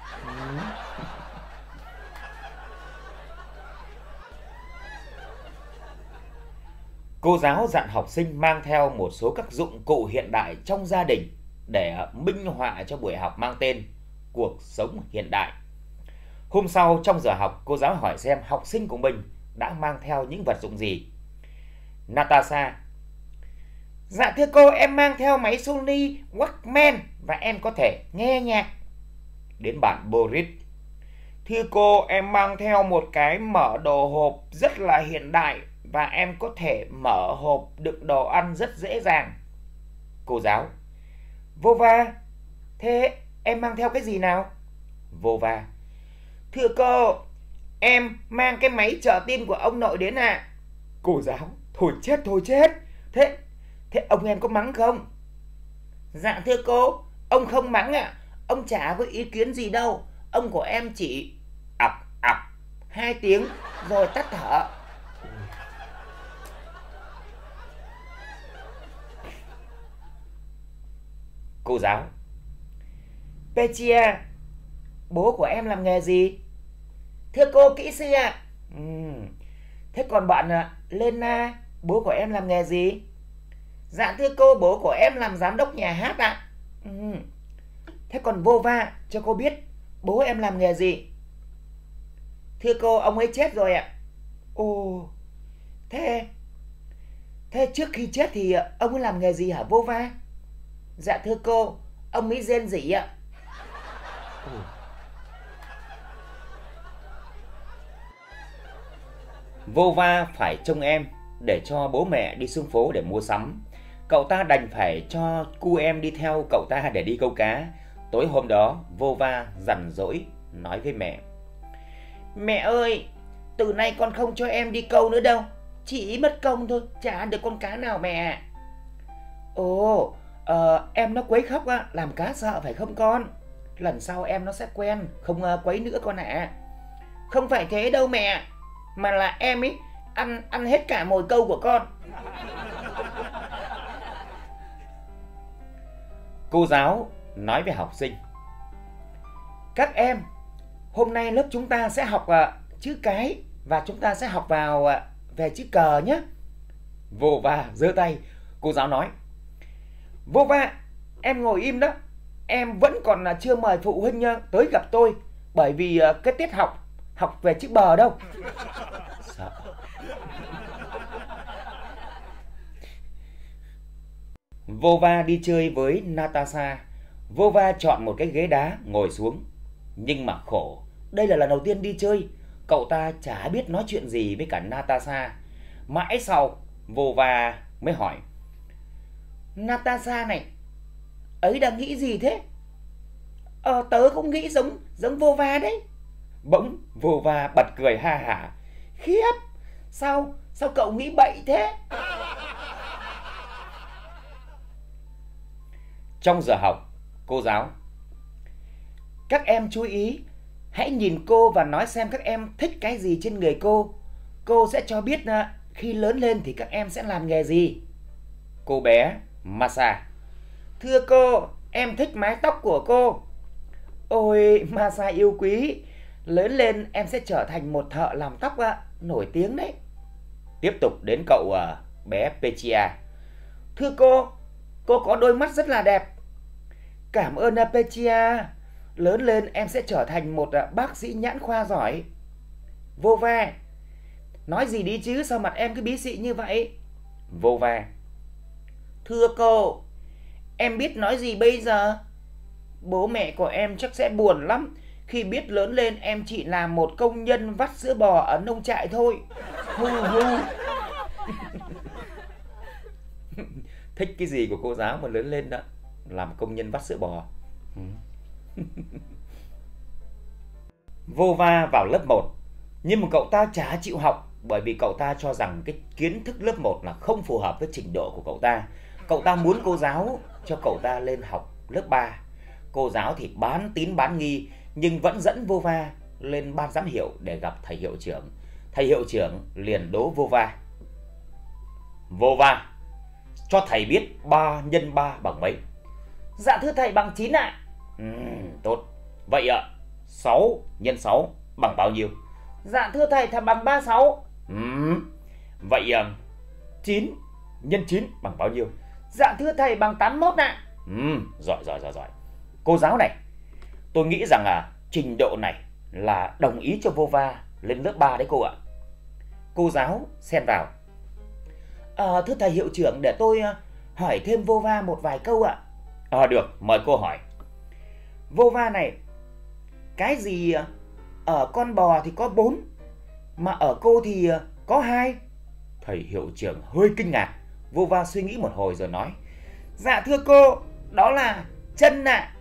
Cô giáo dặn học sinh mang theo một số các dụng cụ hiện đại trong gia đình để minh họa cho buổi học mang tên Cuộc sống hiện đại. Hôm sau trong giờ học, cô giáo hỏi xem học sinh của mình đã mang theo những vật dụng gì. Natasha. Dạ thưa cô, em mang theo máy Sony Walkman và em có thể nghe nhạc. Đến bạn Boris. Thưa cô, em mang theo một cái mở đồ hộp rất là hiện đại và em có thể mở hộp đựng đồ ăn rất dễ dàng. Cô giáo. Vô va, thế em mang theo cái gì nào? Vô va. Thưa cô, em mang cái máy trợ tim của ông nội đến ạ. À. Cô giáo. Thôi chết, thôi chết. Thế, thế ông em có mắng không? Dạ thưa cô, ông không mắng ạ. À. Ông chả có ý kiến gì đâu. Ông của em chỉ ọc ọc hai tiếng rồi tắt thở. Cô giáo. Petia, bố của em làm nghề gì? Thưa cô, kỹ sư ạ. Ừ. Thế còn bạn Lena, bố của em làm nghề gì? Dạ thưa cô, bố của em làm giám đốc nhà hát ạ. Ừ. Thế còn Vova, cho cô biết bố em làm nghề gì? Thưa cô, ông ấy chết rồi ạ. Ồ, thế Thế trước khi chết thì ông ấy làm nghề gì hả Vova? Dạ thưa cô, ông ấy rên rỉ ạ. Ừ. Vova phải trông em để cho bố mẹ đi xuống phố để mua sắm. Cậu ta đành phải cho cu em đi theo cậu ta để đi câu cá. Tối hôm đó, Vova rằn rỗi nói với mẹ. Mẹ ơi, từ nay con không cho em đi câu nữa đâu. Chỉ mất công thôi, chả ăn được con cá nào mẹ. Ồ, ờ, em nó quấy khóc á, làm cá sợ phải không con? Lần sau em nó sẽ quen, không uh, quấy nữa con ạ. À. Không phải thế đâu mẹ, mà là em ấy ăn ăn hết cả mồi câu của con. Cô giáo nói với học sinh. Các em, hôm nay lớp chúng ta sẽ học uh, chữ cái và chúng ta sẽ học vào uh, về chữ cờ nhé. Vova giơ tay. Cô giáo nói. Vova, em ngồi im đó. Em vẫn còn uh, chưa mời phụ huynh uh, tới gặp tôi, bởi vì uh, cái tiết học học về chữ bờ đâu. Sợ. Vova đi chơi với Natasha. Vova chọn một cái ghế đá ngồi xuống. Nhưng mà khổ, đây là lần đầu tiên đi chơi, cậu ta chả biết nói chuyện gì với cả Natasha. Mãi sau, Vova mới hỏi. Natasha này, ấy đang nghĩ gì thế? Ờ, tớ cũng nghĩ giống giống Vova đấy. Bỗng Vova bật cười ha hả. Khiếp, sao, sao cậu nghĩ bậy thế? Trong giờ học, cô giáo. Các em chú ý, hãy nhìn cô và nói xem các em thích cái gì trên người cô. Cô sẽ cho biết khi lớn lên thì các em sẽ làm nghề gì. Cô bé Masa. Thưa cô, em thích mái tóc của cô. Ôi, Masa yêu quý, lớn lên em sẽ trở thành một thợ làm tóc nổi tiếng đấy. Tiếp tục đến cậu bé Petia. Thưa cô, cô có đôi mắt rất là đẹp. Cảm ơn Petia. Lớn lên em sẽ trở thành một bác sĩ nhãn khoa giỏi. Vova, nói gì đi chứ, sao mặt em cứ bí xị như vậy? Vova. Thưa cô, em biết nói gì bây giờ? Bố mẹ của em chắc sẽ buồn lắm khi biết lớn lên em chỉ là một công nhân vắt sữa bò ở nông trại thôi. Hu hu. Thích cái gì của cô giáo mà lớn lên đó làm công nhân vắt sữa bò. Vova vào lớp một, nhưng mà cậu ta chả chịu học bởi vì cậu ta cho rằng cái kiến thức lớp một là không phù hợp với trình độ của cậu ta. Cậu ta muốn cô giáo cho cậu ta lên học lớp ba. Cô giáo thì bán tín bán nghi nhưng vẫn dẫn Vova lên ban giám hiệu để gặp thầy hiệu trưởng. Thầy hiệu trưởng liền đố Vova: Vova, cho thầy biết ba nhân ba bằng mấy? Dạ thưa thầy, bằng chín ạ. Ừ, tốt. Vậy ạ, sáu nhân sáu bằng bao nhiêu? Dạ thưa thầy, thà bằng ba mươi sáu. Ừ. Vậy chín nhân chín bằng bao nhiêu? Dạ thưa thầy, bằng tám mươi mốt ạ. Ừ, giỏi giỏi giỏi giỏi. Cô giáo này, tôi nghĩ rằng là trình độ này là đồng ý cho Vova lên lớp ba đấy cô ạ. Cô giáo xen vào: À, thưa thầy hiệu trưởng, để tôi hỏi thêm Vova một vài câu ạ. À, được, mời cô hỏi. Vova này, cái gì ở con bò thì có bốn, mà ở cô thì có hai? Thầy hiệu trưởng hơi kinh ngạc. Vova suy nghĩ một hồi rồi nói: Dạ thưa cô, đó là chân ạ. À.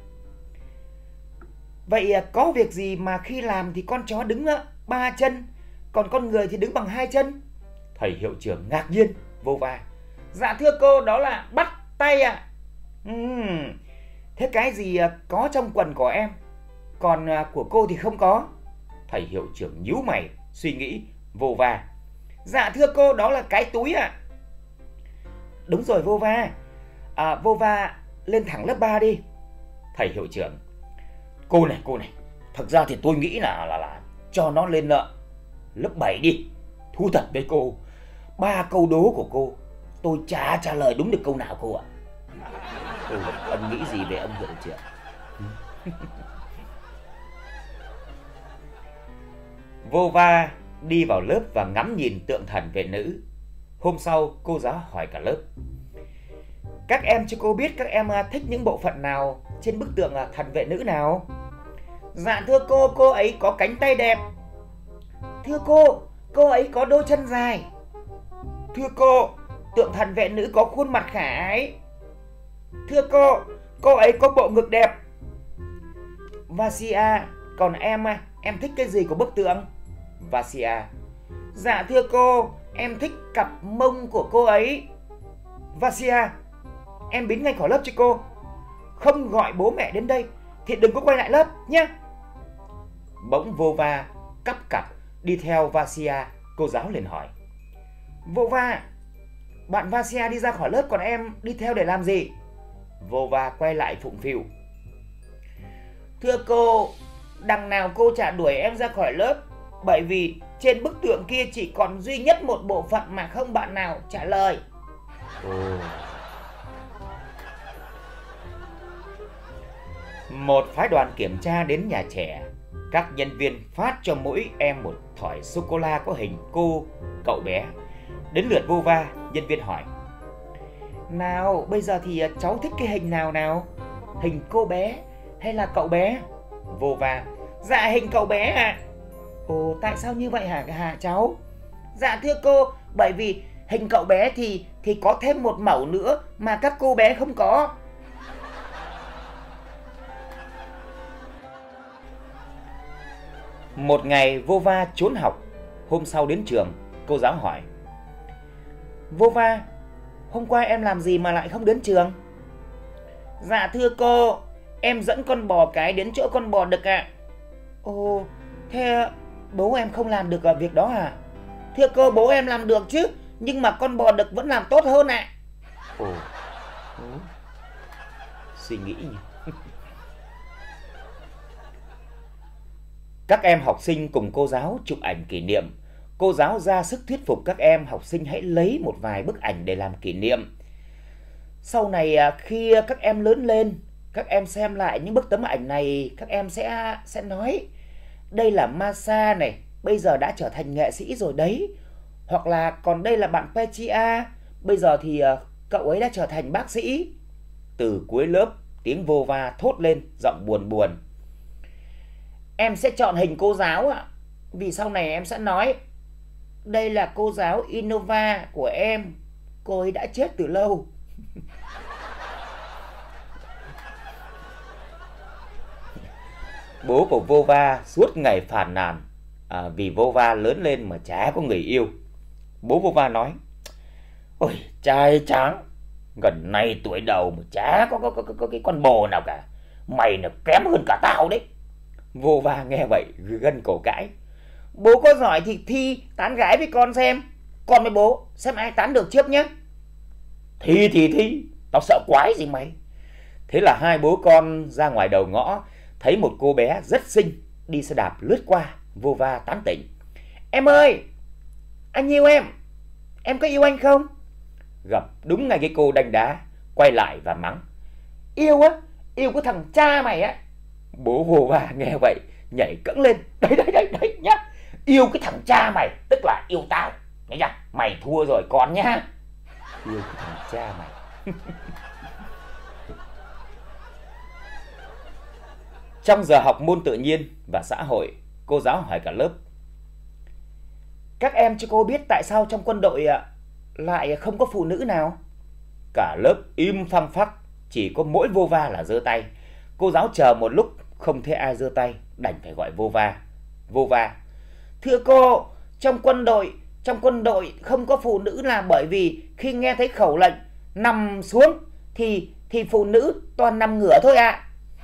Vậy có việc gì mà khi làm thì con chó đứng ba chân, còn con người thì đứng bằng hai chân? Thầy hiệu trưởng ngạc nhiên. Vova: Dạ thưa cô, đó là bắt tay ạ. À. Uhm, thế cái gì có trong quần của em, còn của cô thì không có? Thầy hiệu trưởng nhíu mày suy nghĩ. Vova: Dạ thưa cô, đó là cái túi ạ. À. Đúng rồi Vova, à, Vova lên thẳng lớp ba đi. Thầy hiệu trưởng: Cô này, cô này, thật ra thì tôi nghĩ là là, là cho nó lên lớp bảy đi. Thú thật với cô, ba câu đố của cô tôi chả trả lời đúng được câu nào cô ạ. Ừ, ông nghĩ gì về ông hiệu trưởng? Vova đi vào lớp và ngắm nhìn tượng thần vệ nữ. Hôm sau cô giáo hỏi cả lớp: Các em cho cô biết các em thích những bộ phận nào trên bức tượng thần vệ nữ nào? Dạ thưa cô, cô ấy có cánh tay đẹp. Thưa cô, cô ấy có đôi chân dài. Thưa cô, tượng thần vệ nữ có khuôn mặt khả ái. Thưa cô, cô ấy có bộ ngực đẹp. Vasia, còn em, em thích cái gì của bức tượng? Vasia: Dạ thưa cô, em thích cặp mông của cô ấy. Vasia, em biến ngay khỏi lớp cho cô. Không gọi bố mẹ đến đây thì đừng có quay lại lớp nhé. Bỗng Vova cắp cặp đi theo Vasia. Cô giáo liền hỏi: Vova, bạn Vasia đi ra khỏi lớp còn em đi theo để làm gì? Vova quay lại phụng phịu: Thưa cô, đằng nào cô chả đuổi em ra khỏi lớp, bởi vì trên bức tượng kia chỉ còn duy nhất một bộ phận mà không bạn nào trả lời. Ồ. Một phái đoàn kiểm tra đến nhà trẻ. Các nhân viên phát cho mỗi em một thỏi sô-cô-la có hình cô, cậu bé. Đến lượt Vova, nhân viên hỏi: Nào, bây giờ thì cháu thích cái hình nào nào? Hình cô bé hay là cậu bé? Vova: Dạ hình cậu bé ạ. À. Ồ, tại sao như vậy hả hả cháu? Dạ thưa cô, bởi vì hình cậu bé thì thì có thêm một mẩu nữa mà các cô bé không có. Một ngày Vova trốn học. Hôm sau đến trường, cô giáo hỏi: Vova, hôm qua em làm gì mà lại không đến trường? Dạ thưa cô, em dẫn con bò cái đến chỗ con bò đực ạ. À. Ồ, thế bố em không làm được việc đó à? Thưa cô, bố em làm được chứ, nhưng mà con bò đực vẫn làm tốt hơn ạ. À. Ồ, ừ. Suy nghĩ nhỉ. Các em học sinh cùng cô giáo chụp ảnh kỷ niệm. Cô giáo ra sức thuyết phục các em học sinh hãy lấy một vài bức ảnh để làm kỷ niệm. Sau này khi các em lớn lên, các em xem lại những bức tấm ảnh này, các em sẽ sẽ nói: đây là Masa này, bây giờ đã trở thành nghệ sĩ rồi đấy. Hoặc là còn đây là bạn Petria, bây giờ thì cậu ấy đã trở thành bác sĩ. Từ cuối lớp, tiếng Vova thốt lên giọng buồn buồn: Em sẽ chọn hình cô giáo ạ, vì sau này em sẽ nói: đây là cô giáo Innova của em, cô ấy đã chết từ lâu. Bố của Vova suốt ngày phàn nàn: à, vì vô va lớn lên mà chả có người yêu. Bố vô va nói: ôi trai tráng, gần này tuổi đầu mà chả có, có, có, có, có cái con bồ nào cả. Mày là kém hơn cả tao đấy. Vô va nghe vậy gân cổ cãi: bố có giỏi thì thi tán gái với con xem. Con với bố xem ai tán được trước nhé. Thi thì thi, tao sợ quái gì mày. Thế là hai bố con ra ngoài đầu ngõ, thấy một cô bé rất xinh đi xe đạp lướt qua. Vô va tán tỉnh: em ơi, anh yêu em, em có yêu anh không? Gặp đúng ngay cái cô đanh đá, quay lại và mắng: yêu á, yêu cái thằng cha mày á. Bố vô va nghe vậy nhảy cẫng lên: đấy đấy đấy đấy nhá, yêu cái thằng cha mày tức là yêu tao, nghe chưa? Mày thua rồi con nhá. Yêu cái thằng cha mày. Trong giờ học môn tự nhiên và xã hội, cô giáo hỏi cả lớp: các em cho cô biết tại sao trong quân đội lại không có phụ nữ nào? Cả lớp im phăng phắc, chỉ có mỗi vô va là giơ tay. Cô giáo chờ một lúc không thấy ai giơ tay, đành phải gọi vô va. Vô va: thưa cô, trong quân đội trong quân đội không có phụ nữ là bởi vì khi nghe thấy khẩu lệnh nằm xuống thì thì phụ nữ toàn nằm ngửa thôi ạ. À.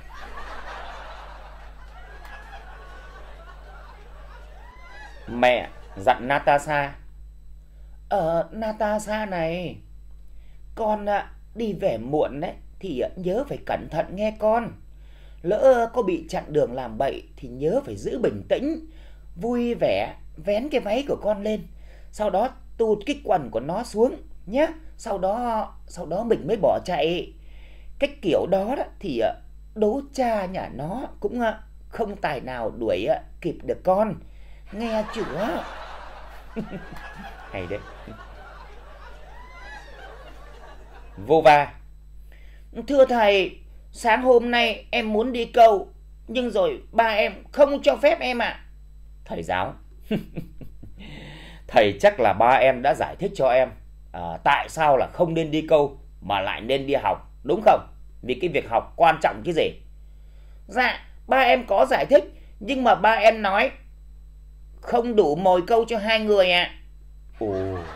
Mẹ dặn Natasha: Ờ Natasha này, con à, đi về muộn đấy thì nhớ phải cẩn thận nghe con. Lỡ có bị chặn đường làm bậy thì nhớ phải giữ bình tĩnh, vui vẻ vén cái váy của con lên, sau đó tụt cái quần của nó xuống nhé. Sau đó sau đó mình mới bỏ chạy. Cách kiểu đó, đó thì đố cha nhà nó cũng không tài nào đuổi kịp được con, nghe chưa? Hay đấy. Vô va: thưa thầy, sáng hôm nay em muốn đi câu, nhưng rồi ba em không cho phép em ạ. À. Thầy giáo: thầy chắc là ba em đã giải thích cho em à, tại sao là không nên đi câu mà lại nên đi học, đúng không? Vì cái việc học quan trọng cái gì? Dạ, ba em có giải thích, nhưng mà ba em nói không đủ mồi câu cho hai người ạ. À. Ồ.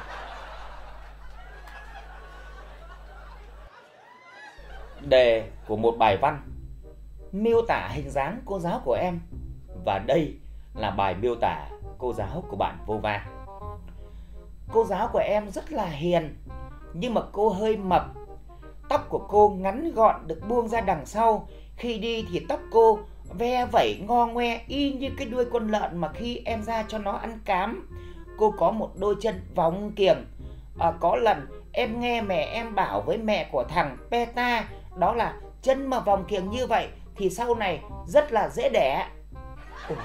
Đề của một bài văn miêu tả hình dáng cô giáo của em, và đây là bài miêu tả cô giáo của bạn vô va. Cô giáo của em rất là hiền, nhưng mà cô hơi mập. Tóc của cô ngắn gọn được buông ra đằng sau, khi đi thì tóc cô ve vẩy ngo ngoe y như cái đuôi con lợn mà khi em ra cho nó ăn cám. Cô có một đôi chân vòng kiềng. À, có lần em nghe mẹ em bảo với mẹ của thằng Peta, đó là chân mà vòng kiềng như vậy thì sau này rất là dễ đẻ. Ồ.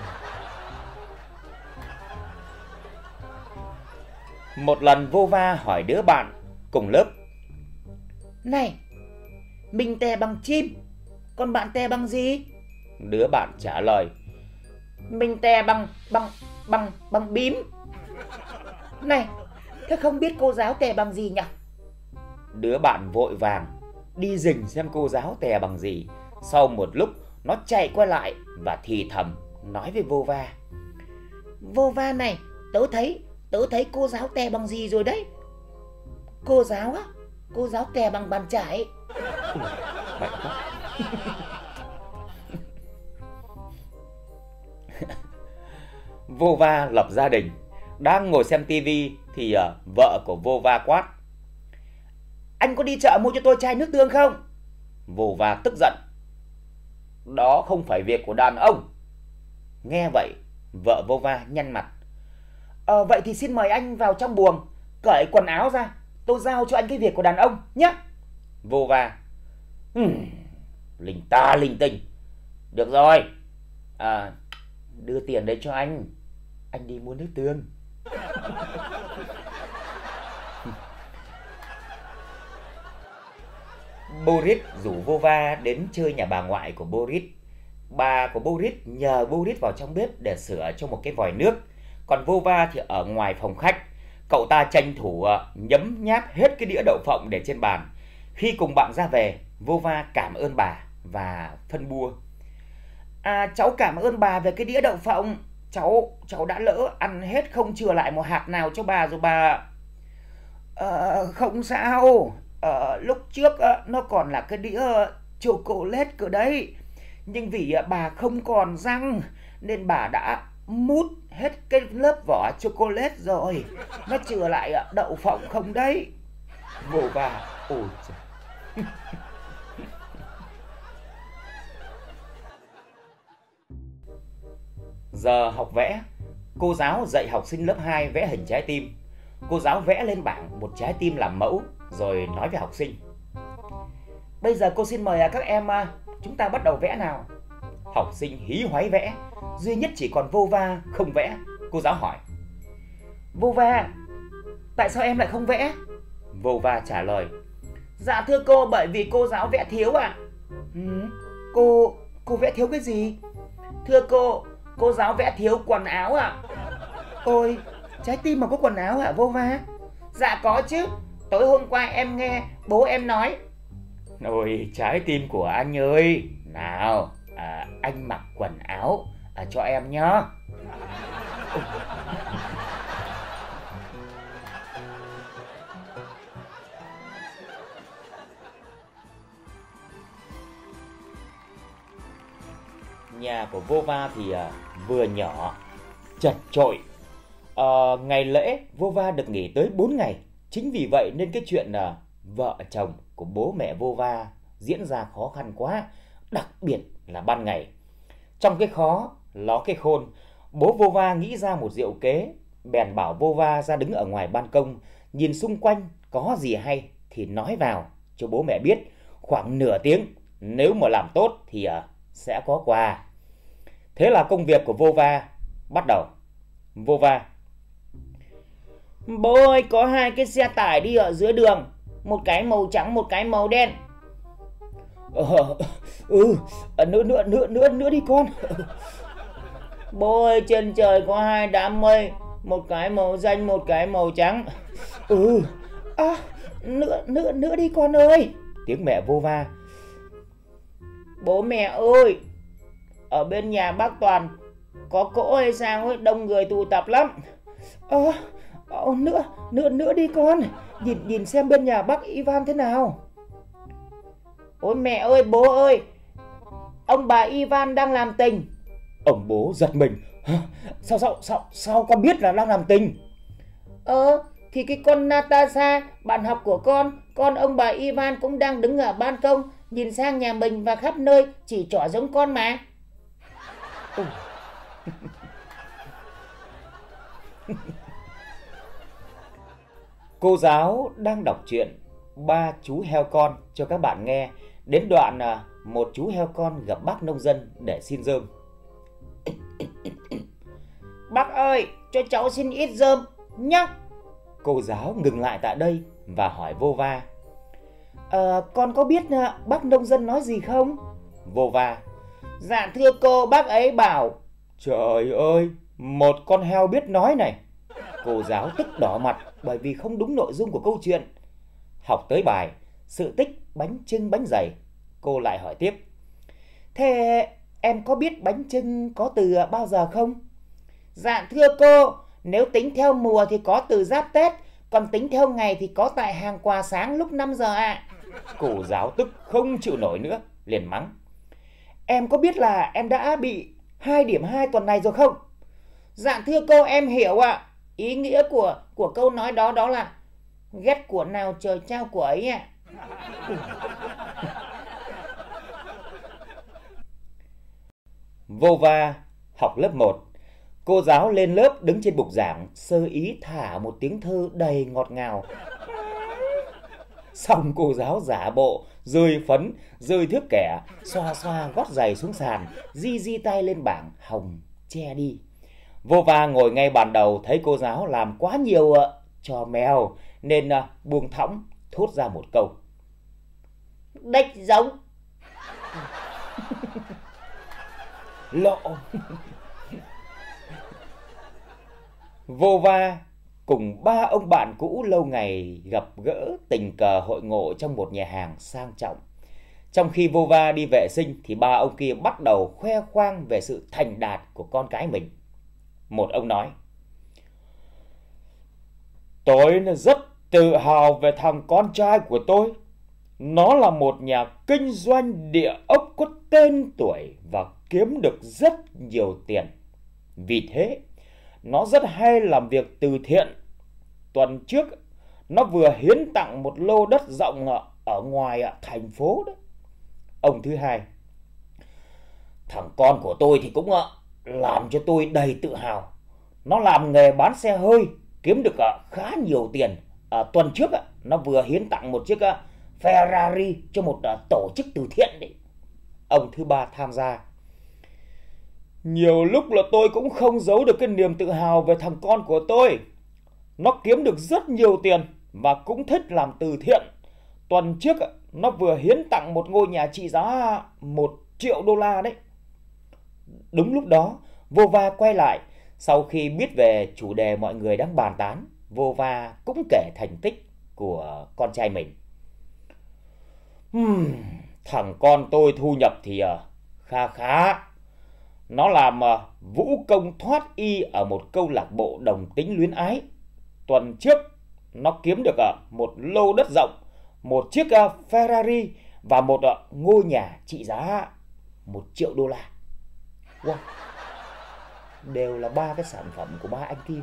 Một lần vô va hỏi đứa bạn cùng lớp: này, mình tè bằng chim, còn bạn tè bằng gì? Đứa bạn trả lời: mình tè bằng bằng bằng bằng bím. Này, thế không biết cô giáo tè bằng gì nhỉ? Đứa bạn vội vàng đi rình xem cô giáo tè bằng gì. Sau một lúc nó chạy qua lại và thì thầm nói với vô va: vô va này, tớ thấy tớ thấy cô giáo tè bằng gì rồi đấy. Cô giáo á? Cô giáo tè bằng bàn chải. Vô va lập gia đình, đang ngồi xem tivi thì uh, vợ của vô va quát: anh có đi chợ mua cho tôi chai nước tương không? Vô va tức giận: đó không phải việc của đàn ông. Nghe vậy, vợ vô va nhăn mặt: Ờ vậy thì xin mời anh vào trong buồng, cởi quần áo ra, tôi giao cho anh cái việc của đàn ông nhé. Vô va: hmm, linh ta linh tinh. Được rồi, à, đưa tiền đấy cho anh, anh đi mua nước tương. Boris rủ vô va đến chơi nhà bà ngoại của Boris. Bà của Boris nhờ Boris vào trong bếp để sửa cho một cái vòi nước, còn vô va thì ở ngoài phòng khách. Cậu ta tranh thủ nhấm nháp hết cái đĩa đậu phộng để trên bàn. Khi cùng bạn ra về, vô va cảm ơn bà và phân bua: À cháu cảm ơn bà về cái đĩa đậu phộng. cháu, cháu đã lỡ ăn hết không chừa lại một hạt nào cho bà rồi bà. Ờ, không sao, ờ, lúc trước nó còn là cái đĩa chocolate cơ đấy. Nhưng vì bà không còn răng nên bà đã mút hết cái lớp vỏ chocolate rồi. Nó chừa lại đậu phộng không đấy. Vô va, ôi trời. Giờ học vẽ, cô giáo dạy học sinh lớp hai vẽ hình trái tim. Cô giáo vẽ lên bảng một trái tim làm mẫu rồi nói với học sinh: bây giờ cô xin mời các em, chúng ta bắt đầu vẽ nào. Học sinh hí hoáy vẽ, duy nhất chỉ còn Vô Va không vẽ. Cô giáo hỏi: Vô Va, tại sao em lại không vẽ? Vô Va trả lời: dạ thưa cô, bởi vì cô giáo vẽ thiếu ạ. Ừ, cô, cô vẽ thiếu cái gì? Thưa cô, cô giáo vẽ thiếu quần áo ạ. Ôi, trái tim mà có quần áo hả Vô Va? Dạ có chứ, tối hôm qua em nghe bố em nói. Ôi, trái tim của anh ơi, nào, à, anh mặc quần áo à, cho em nhé. Nhà của Vô Va thì à, vừa nhỏ, chật chội. À, ngày lễ Vô Va được nghỉ tới bốn ngày. Chính vì vậy nên cái chuyện à, vợ chồng của bố mẹ Vô Va diễn ra khó khăn quá, đặc biệt là ban ngày. Trong cái khó, ló cái khôn, bố Vô Va nghĩ ra một diệu kế, bèn bảo Vô Va ra đứng ở ngoài ban công, nhìn xung quanh có gì hay thì nói vào cho bố mẹ biết, khoảng nửa tiếng, nếu mà làm tốt thì à, sẽ có quà. Thế là công việc của Vô Va bắt đầu. Vô Va: bố ơi, có hai cái xe tải đi ở giữa đường, một cái màu trắng, một cái màu đen. Ờ, ừ, nữa nữa nữa nữa nữa đi con. Bố ơi, trên trời có hai đám mây, một cái màu xanh, một cái màu trắng. Ừ, à, nữa nữa nữa đi con ơi. Tiếng mẹ Vô Va: bố mẹ ơi, ở bên nhà bác Toàn có cỗ hay sao ấy, đông người tụ tập lắm. Ờ, à, nữa nữa nữa đi con, nhìn nhìn xem bên nhà bác Ivan thế nào. Ôi mẹ ơi, bố ơi, ông bà Ivan đang làm tình. Ông bố giật mình: sao sao sao sao con biết là đang làm tình? Ờ, thì cái con Natasha, bạn học của con, con ông bà Ivan cũng đang đứng ở ban công, nhìn sang nhà mình và khắp nơi chỉ trỏ giống con mà. Cô giáo đang đọc truyện Ba chú heo con cho các bạn nghe, đến đoạn à, một chú heo con gặp bác nông dân để xin rơm. Bác ơi, cho cháu xin ít rơm nhé. Cô giáo ngừng lại tại đây và hỏi Vô Va: à, con có biết à, bác nông dân nói gì không? Vô Va: dạ thưa cô, bác ấy bảo. Trời ơi, một con heo biết nói này. Cô giáo tức đỏ mặt bởi vì không đúng nội dung của câu chuyện. Học tới bài sự tích bánh chưng bánh dày, cô lại hỏi tiếp: thế em có biết bánh chưng có từ bao giờ không? Dạ thưa cô, nếu tính theo mùa thì có từ Giáp Tết, còn tính theo ngày thì có tại hàng quà sáng lúc năm giờ ạ. Cô giáo tức không chịu nổi nữa, liền mắng: em có biết là em đã bị hai điểm hai tuần này rồi không? Dạ thưa cô, em hiểu ạ. Ý nghĩa của của câu nói đó đó là ghét của nào trời trao của ấy ạ. Vô Va học lớp một. Cô giáo lên lớp đứng trên bục giảng, sơ ý thả một tiếng thơ đầy ngọt ngào. Xong cô giáo giả bộ rơi phấn, rơi thước kẻ, xoa xoa gót giày xuống sàn, di di tay lên bảng hồng che đi. Vô Va ngồi ngay bàn đầu, thấy cô giáo làm quá nhiều trò mèo nên buông thõng thốt ra một câu: đếch giống. Lộ. Vô Va cùng ba ông bạn cũ lâu ngày gặp gỡ tình cờ hội ngộ trong một nhà hàng sang trọng. Trong khi Vô Va đi vệ sinh thì ba ông kia bắt đầu khoe khoang về sự thành đạt của con cái mình. Một ông nói: tôi rất tự hào về thằng con trai của tôi. Nó là một nhà kinh doanh địa ốc có tên tuổi và kiếm được rất nhiều tiền. Vì thế, nó rất hay làm việc từ thiện. Tuần trước, nó vừa hiến tặng một lô đất rộng ở ngoài thành phố đấy. Ông thứ hai: thằng con của tôi thì cũng làm cho tôi đầy tự hào. Nó làm nghề bán xe hơi, kiếm được khá nhiều tiền. À, tuần trước nó vừa hiến tặng một chiếc Ferrari cho một tổ chức từ thiện đấy. Ông thứ ba tham gia: nhiều lúc là tôi cũng không giấu được cái niềm tự hào về thằng con của tôi. Nó kiếm được rất nhiều tiền và cũng thích làm từ thiện. Tuần trước nó vừa hiến tặng một ngôi nhà trị giá một triệu đô la đấy. Đúng lúc đó, Vova quay lại. Sau khi biết về chủ đề mọi người đang bàn tán, Vova cũng kể thành tích của con trai mình. Hmm, thằng con tôi thu nhập thì uh, khá khá. Nó làm uh, vũ công thoát y ở một câu lạc bộ đồng tính luyến ái. Tuần trước nó kiếm được uh, một lô đất rộng, một chiếc uh, Ferrari và một uh, ngôi nhà trị giá một triệu đô la. Wow, đều là ba cái sản phẩm của ba anh Kim.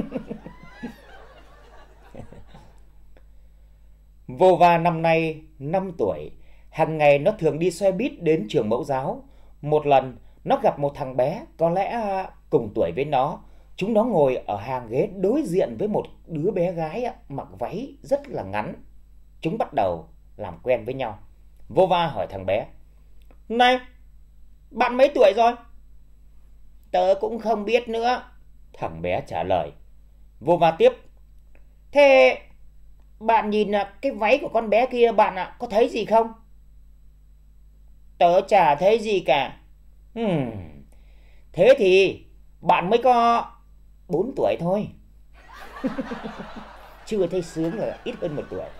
Vova năm nay năm tuổi. Hàng ngày nó thường đi xe buýt đến trường mẫu giáo. Một lần nó gặp một thằng bé có lẽ cùng tuổi với nó. Chúng nó ngồi ở hàng ghế đối diện với một đứa bé gái mặc váy rất là ngắn. Chúng bắt đầu làm quen với nhau. Vova hỏi thằng bé: này, bạn mấy tuổi rồi? Tớ cũng không biết nữa, thằng bé trả lời. Vova tiếp: thế bạn nhìn cái váy của con bé kia, bạn có thấy gì không? Tớ chả thấy gì cả. Hmm, thế thì bạn mới có bốn tuổi thôi. Chưa thấy sướng rồi, ít hơn một tuổi.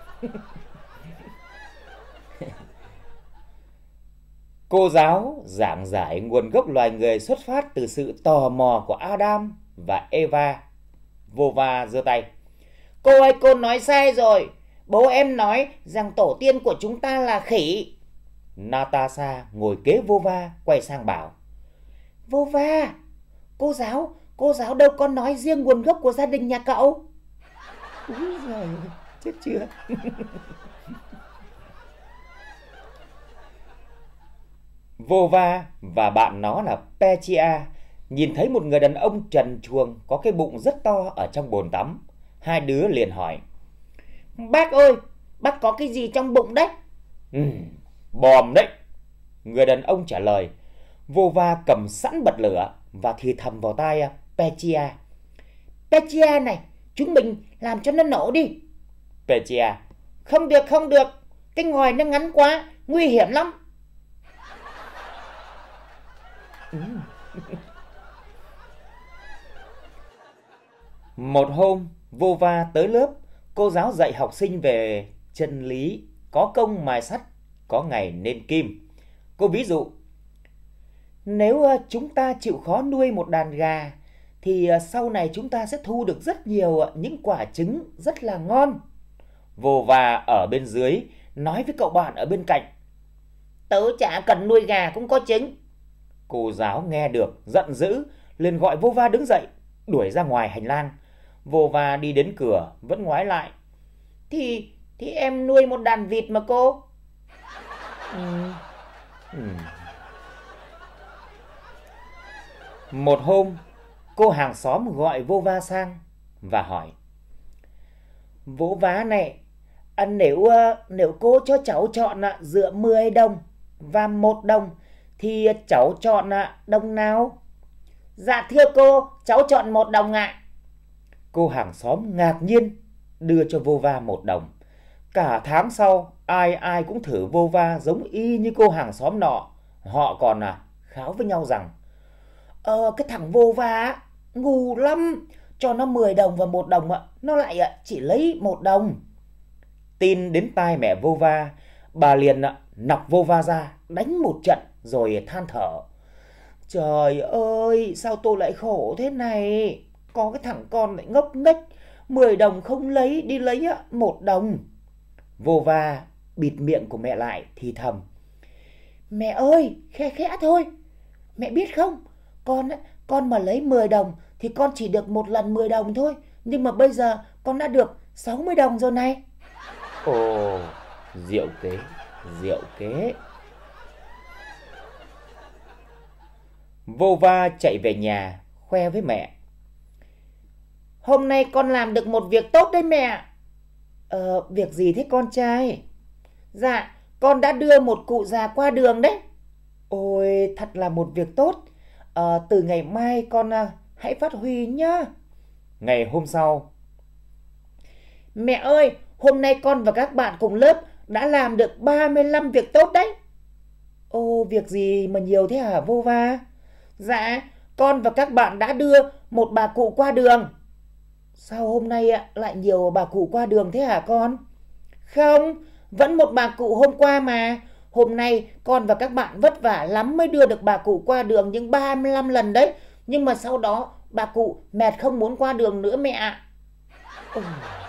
Cô giáo giảng giải nguồn gốc loài người xuất phát từ sự tò mò của Adam và Eva. Vova giơ tay: cô ơi, cô nói sai rồi. Bố em nói rằng tổ tiên của chúng ta là khỉ. Natasha ngồi kế Vova quay sang bảo: Vova, cô giáo, cô giáo đâu có nói riêng nguồn gốc của gia đình nhà cậu. Úi giời, chết chưa. Vova và bạn nó là Petya nhìn thấy một người đàn ông trần truồng có cái bụng rất to ở trong bồn tắm. Hai đứa liền hỏi: bác ơi, bác có cái gì trong bụng đấy? Ừ, bòm đấy, người đàn ông trả lời. Vova cầm sẵn bật lửa và thì thầm vào tai Petya: Petya này, chúng mình làm cho nó nổ đi. Petya: không được, không được, cái ngòi nó ngắn quá, nguy hiểm lắm. Một hôm, Vova tới lớp. Cô giáo dạy học sinh về chân lý: có công mài sắt, có ngày nên kim. Cô ví dụ: nếu chúng ta chịu khó nuôi một đàn gà thì sau này chúng ta sẽ thu được rất nhiều những quả trứng rất là ngon. Vova ở bên dưới nói với cậu bạn ở bên cạnh: tớ chả cần nuôi gà cũng có trứng. Cô giáo nghe được giận dữ, liền gọi Vova đứng dậy, đuổi ra ngoài hành lang. Vova đi đến cửa vẫn ngoái lại: Thì thì em nuôi một đàn vịt mà cô. Ừ. Ừ. Một hôm, cô hàng xóm gọi Vova sang và hỏi: Vova này, nếu nếu cô cho cháu chọn giữa mười đồng và một đồng thì cháu chọn đồng nào? Dạ thưa cô, cháu chọn một đồng ạ. Cô hàng xóm ngạc nhiên đưa cho Vova một đồng. Cả tháng sau, ai ai cũng thử Vova giống y như cô hàng xóm nọ. Họ còn à, kháo với nhau rằng: Ờ, cái thằng Vova ngu lắm, cho nó mười đồng và một đồng, nó lại chỉ lấy một đồng. Tin đến tai mẹ Vova, bà liền nọc Vova ra đánh một trận rồi than thở: Trời ơi, sao tôi lại khổ thế này? Có cái thằng con lại ngốc nghếch, mười đồng không lấy, đi lấy một đồng. Vô va bịt miệng của mẹ lại thì thầm. Mẹ ơi, khe khẽ thôi. Mẹ biết không, con con mà lấy mười đồng thì con chỉ được một lần mười đồng thôi. Nhưng mà bây giờ con đã được sáu mươi đồng rồi này. Ồ, diệu kế, diệu kế. Vô va chạy về nhà, khoe với mẹ. Hôm nay con làm được một việc tốt đấy mẹ. Ờ, việc gì thế con trai? Dạ, con đã đưa một cụ già qua đường đấy. Ôi, thật là một việc tốt. Ờ, từ ngày mai con à, hãy phát huy nhá. Ngày hôm sau. Mẹ ơi, hôm nay con và các bạn cùng lớp đã làm được ba mươi lăm việc tốt đấy. Ồ, việc gì mà nhiều thế hả Vô va? Dạ, con và các bạn đã đưa một bà cụ qua đường. Sao hôm nay lại nhiều bà cụ qua đường thế hả con? Không, vẫn một bà cụ hôm qua mà. Hôm nay con và các bạn vất vả lắm mới đưa được bà cụ qua đường những ba mươi lăm lần đấy. Nhưng mà sau đó bà cụ mệt không muốn qua đường nữa mẹ ạ. Ừ.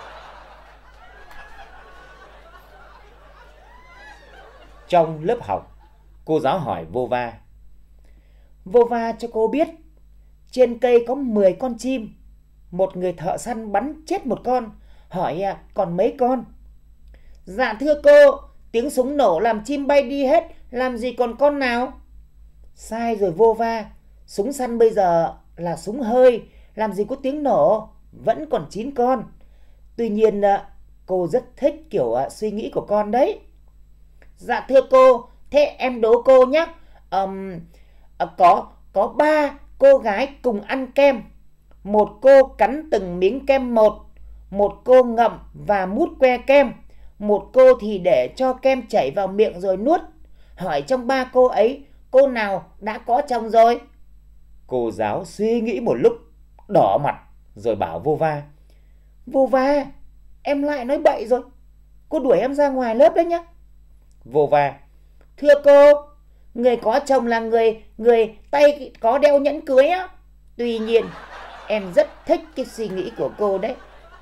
Trong lớp học, cô giáo hỏi Vô va. Vô va cho cô biết, trên cây có mười con chim. Một người thợ săn bắn chết một con. Hỏi à, còn mấy con? Dạ thưa cô, tiếng súng nổ làm chim bay đi hết, làm gì còn con nào? Sai rồi Vô va, súng săn bây giờ là súng hơi, làm gì có tiếng nổ, vẫn còn chín con. Tuy nhiên cô rất thích kiểu suy nghĩ của con đấy. Dạ thưa cô, thế em đố cô nhé. Um, có có ba cô gái cùng ăn kem. Một cô cắn từng miếng kem một, một cô ngậm và mút que kem, một cô thì để cho kem chảy vào miệng rồi nuốt. Hỏi trong ba cô ấy, cô nào đã có chồng rồi? Cô giáo suy nghĩ một lúc, đỏ mặt rồi bảo Vô va. Vô va, em lại nói bậy rồi. Cô đuổi em ra ngoài lớp đấy nhá. Vô va. Thưa cô, người có chồng là người người tay có đeo nhẫn cưới á. Tuy nhiên, em rất thích cái suy nghĩ của cô đấy.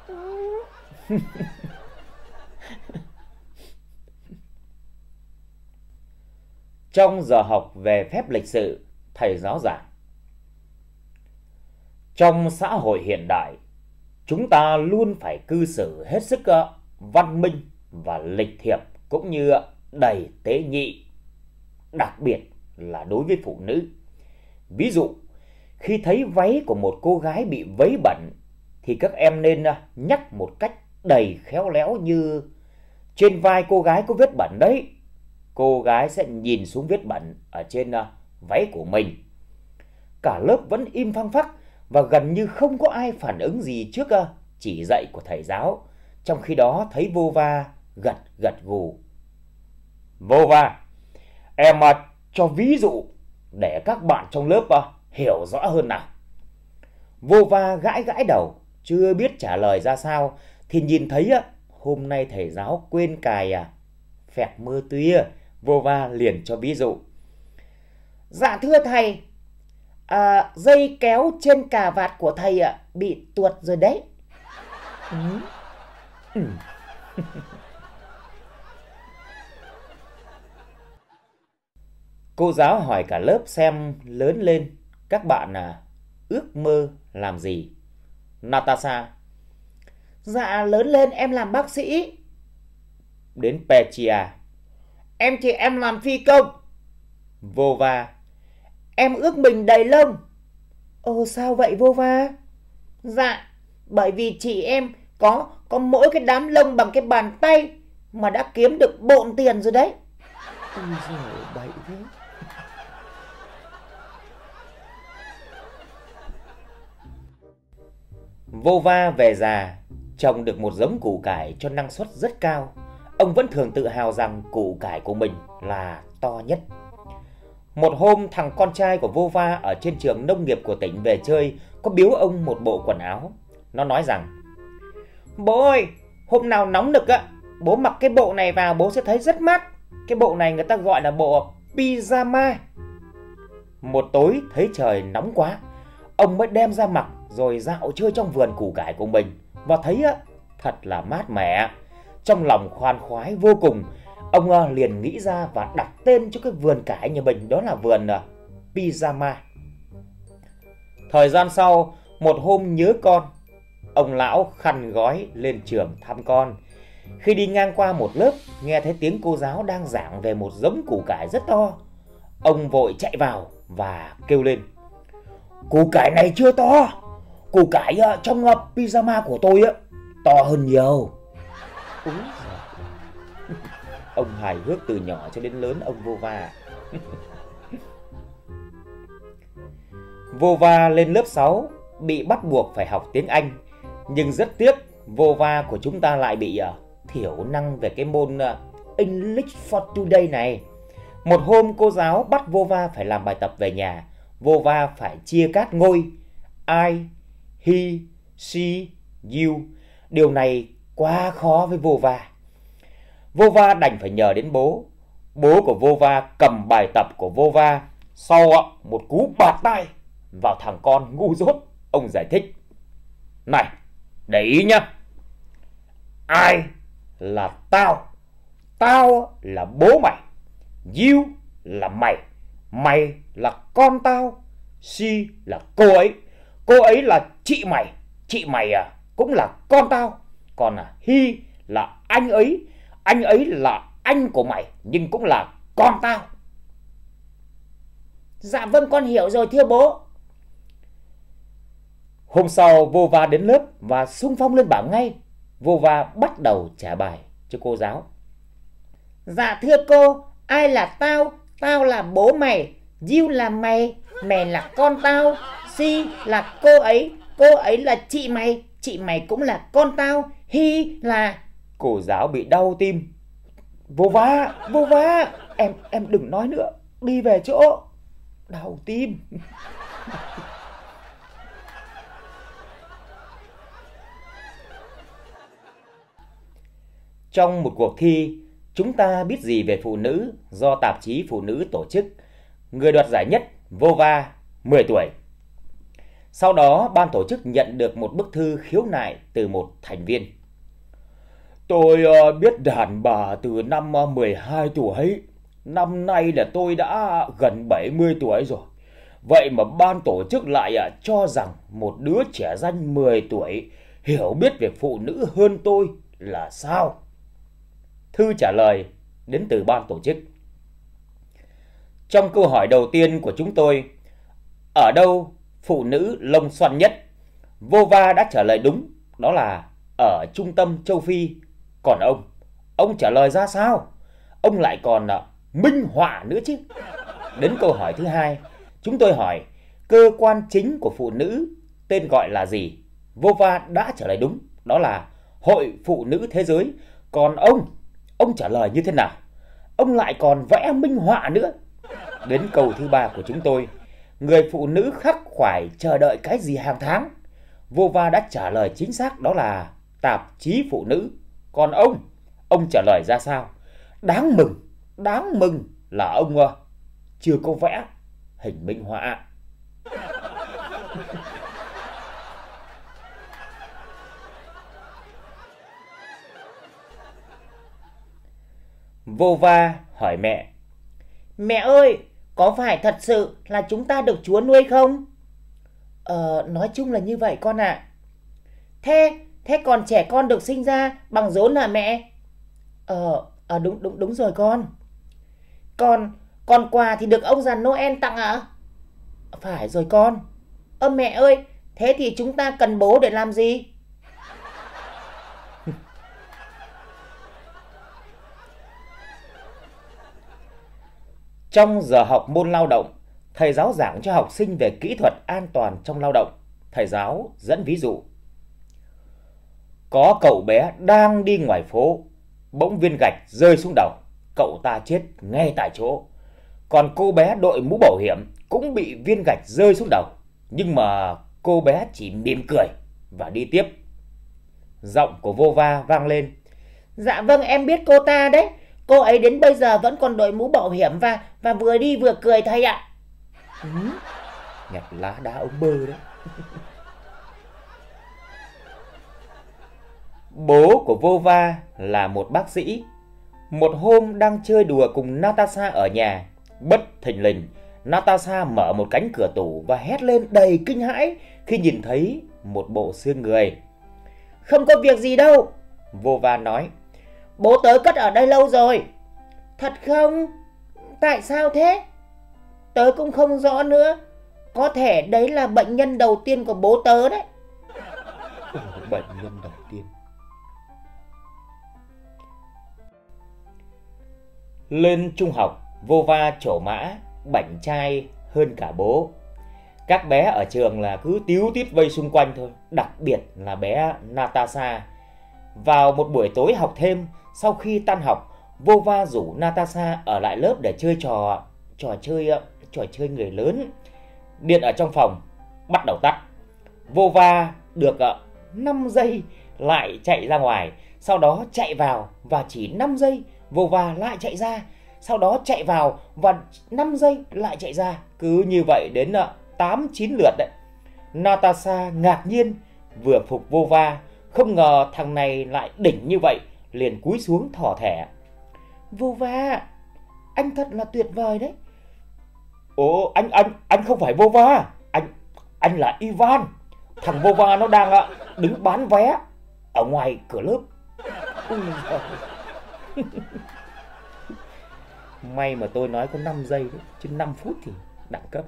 Trong giờ học về phép lịch sự, thầy giáo giảng. Trong xã hội hiện đại, chúng ta luôn phải cư xử hết sức văn minh và lịch thiệp cũng như đầy tế nhị, đặc biệt là đối với phụ nữ. Ví dụ, khi thấy váy của một cô gái bị vấy bẩn thì các em nên nhắc một cách đầy khéo léo như: trên vai cô gái có vết bẩn đấy. Cô gái sẽ nhìn xuống vết bẩn ở trên váy của mình. Cả lớp vẫn im phăng phắc và gần như không có ai phản ứng gì trước chỉ dạy của thầy giáo. Trong khi đó thấy Vô va gật gật gù. Vô va, em cho ví dụ để các bạn trong lớp hiểu rõ hơn nào. Vô va gãi gãi đầu, chưa biết trả lời ra sao thì nhìn thấy hôm nay thầy giáo quên cài phẹt mưa tuya. Vô va liền cho ví dụ. Dạ thưa thầy, à, dây kéo trên cà vạt của thầy à, bị tuột rồi đấy. Ừ. Ừ. Cô giáo hỏi cả lớp xem lớn lên các bạn à, ước mơ làm gì. Natasha. Dạ lớn lên em làm bác sĩ. Đến Petria. Em thì em làm phi công. Vô va. Em ước mình đầy lông. Ồ sao vậy Vô va? Dạ bởi vì chị em có có mỗi cái đám lông bằng cái bàn tay mà đã kiếm được bộn tiền rồi đấy. Ôi giời bậy thế. Vô va về già trồng được một giống củ cải cho năng suất rất cao. Ông vẫn thường tự hào rằng củ cải của mình là to nhất. Một hôm thằng con trai của Vô va ở trên trường nông nghiệp của tỉnh về chơi, có biếu ông một bộ quần áo. Nó nói rằng: bố ơi, hôm nào nóng nực á, bố mặc cái bộ này vào bố sẽ thấy rất mát. Cái bộ này người ta gọi là bộ pyjama. Một tối thấy trời nóng quá, ông mới đem ra mặc rồi dạo chơi trong vườn củ cải của mình và thấy á, thật là mát mẻ. Trong lòng khoan khoái vô cùng, ông liền nghĩ ra và đặt tên cho cái vườn cải nhà mình, đó là vườn Pyjama. Thời gian sau, một hôm nhớ con, ông lão khăn gói lên trường thăm con. Khi đi ngang qua một lớp, nghe thấy tiếng cô giáo đang giảng về một giống củ cải rất to. Ông vội chạy vào và kêu lên: "Củ cải này chưa to, củ cải trong pyjama của tôi to hơn nhiều." Úi giời. Ông hài hước từ nhỏ cho đến lớn, ông Vô-va. Vô-va lên lớp sáu bị bắt buộc phải học tiếng Anh, nhưng rất tiếc Vô-va của chúng ta lại bị uh, thiểu năng về cái môn uh, English for Today này. Một hôm cô giáo bắt Vô-va phải làm bài tập về nhà. Vô-va phải chia các ngôi I, he, she, you. Điều này quá khó với Vô-va. Vô-va đành phải nhờ đến bố. Bố của Vô-va cầm bài tập của Vô-va, sau một cú bạt tay vào thằng con ngu dốt, ông giải thích: "Này, để ý nhá. I là tao, tao là bố mày, you là mày, mày là con tao, she là cô ấy, cô ấy là chị mày, chị mày à cũng là con tao, còn à, he là anh ấy, anh ấy là anh của mày nhưng cũng là con tao." Dạ vâng, con hiểu rồi thưa bố. Hôm sau Vô-va đến lớp và xung phong lên bảng ngay. Vô-va bắt đầu trả bài cho cô giáo. "Dạ thưa cô, ai là tao? Tao là bố mày, you là mày, mày là con tao, she là cô ấy, cô ấy là chị mày, chị mày cũng là con tao, he là..." Cô giáo bị đau tim. Vô-va, Vô-va, em em đừng nói nữa, đi về chỗ. Đau tim. Trong một cuộc thi "Chúng ta biết gì về phụ nữ" do tạp chí Phụ nữ tổ chức, người đoạt giải nhất Vô-va, mười tuổi. Sau đó ban tổ chức nhận được một bức thư khiếu nại từ một thành viên. "Tôi uh, biết đàn bà từ năm uh, mười hai tuổi, năm nay là tôi đã gần bảy mươi tuổi rồi. Vậy mà ban tổ chức lại uh, cho rằng một đứa trẻ ranh mười tuổi hiểu biết về phụ nữ hơn tôi là sao?" Thư trả lời đến từ ban tổ chức. Trong câu hỏi đầu tiên của chúng tôi, "Ở đâu phụ nữ lông xoăn nhất?", Vô-va đã trả lời đúng, đó là ở trung tâm châu Phi. Còn ông, ông trả lời ra sao? Ông lại còn uh, minh họa nữa chứ. Đến câu hỏi thứ hai, chúng tôi hỏi cơ quan chính của phụ nữ tên gọi là gì? Vô-va đã trả lời đúng, đó là Hội Phụ nữ Thế giới. Còn ông, ông trả lời như thế nào? Ông lại còn vẽ minh họa nữa. Đến câu thứ ba của chúng tôi, người phụ nữ khắc khoải chờ đợi cái gì hàng tháng? Vô-va đã trả lời chính xác, đó là tạp chí Phụ nữ. Còn ông, ông trả lời ra sao? Đáng mừng, đáng mừng là ông uh, chưa có vẽ hình minh họa. Vô-va hỏi mẹ: "Mẹ ơi, có phải thật sự là chúng ta được Chúa nuôi không?" "Ờ, nói chung là như vậy con ạ." À. Thế, thế còn trẻ con được sinh ra bằng rốn hả mẹ?" Ờ, à, đúng, đúng, đúng rồi con." Còn, còn quà thì được ông già Noel tặng ạ?" À? "Phải rồi con." "Ơ mẹ ơi, thế thì chúng ta cần bố để làm gì?" Trong giờ học môn lao động, thầy giáo giảng cho học sinh về kỹ thuật an toàn trong lao động. Thầy giáo dẫn ví dụ: "Có cậu bé đang đi ngoài phố, bỗng viên gạch rơi xuống đầu, cậu ta chết ngay tại chỗ. Còn cô bé đội mũ bảo hiểm cũng bị viên gạch rơi xuống đầu, nhưng mà cô bé chỉ mỉm cười và đi tiếp." Giọng của Vô-va vang lên: "Dạ vâng, em biết cô ta đấy. Cô ấy đến bây giờ vẫn còn đội mũ bảo hiểm và và vừa đi vừa cười thầy ạ." Ừ, nhặt lá đá ông bơ đấy. Bố của Vova là một bác sĩ. Một hôm đang chơi đùa cùng Natasha ở nhà, bất thình lình Natasha mở một cánh cửa tủ và hét lên đầy kinh hãi khi nhìn thấy một bộ xương người. Không có việc gì đâu, Vova nói. Bố tớ cất ở đây lâu rồi. Thật không? Tại sao thế? Tớ cũng không rõ nữa. Có thể đấy là bệnh nhân đầu tiên của bố tớ đấy. Bệnh nhân đầu tiên. Lên trung học, Vova trổ mã, bảnh trai hơn cả bố. Các bé ở trường là cứ tíu tít vây xung quanh thôi, đặc biệt là bé Natasha. Vào một buổi tối học thêm, sau khi tan học, Vova rủ Natasha ở lại lớp để chơi trò trò chơi trò chơi người lớn. Điện ở trong phòng bắt đầu tắt. Vova được năm giây lại chạy ra ngoài, sau đó chạy vào và chỉ năm giây Vova lại chạy ra, sau đó chạy vào và năm giây lại chạy ra. Cứ như vậy đến tám chín lượt đấy. Natasha ngạc nhiên, vừa phục Vova, không ngờ thằng này lại đỉnh như vậy, liền cúi xuống thỏ thẻ. Vova, anh thật là tuyệt vời đấy. Ồ, anh anh anh không phải Vova, anh anh là Ivan. Thằng Vova nó đang đứng bán vé ở ngoài cửa lớp. May mà tôi nói có năm giây đấy, chứ năm phút thì đẳng cấp.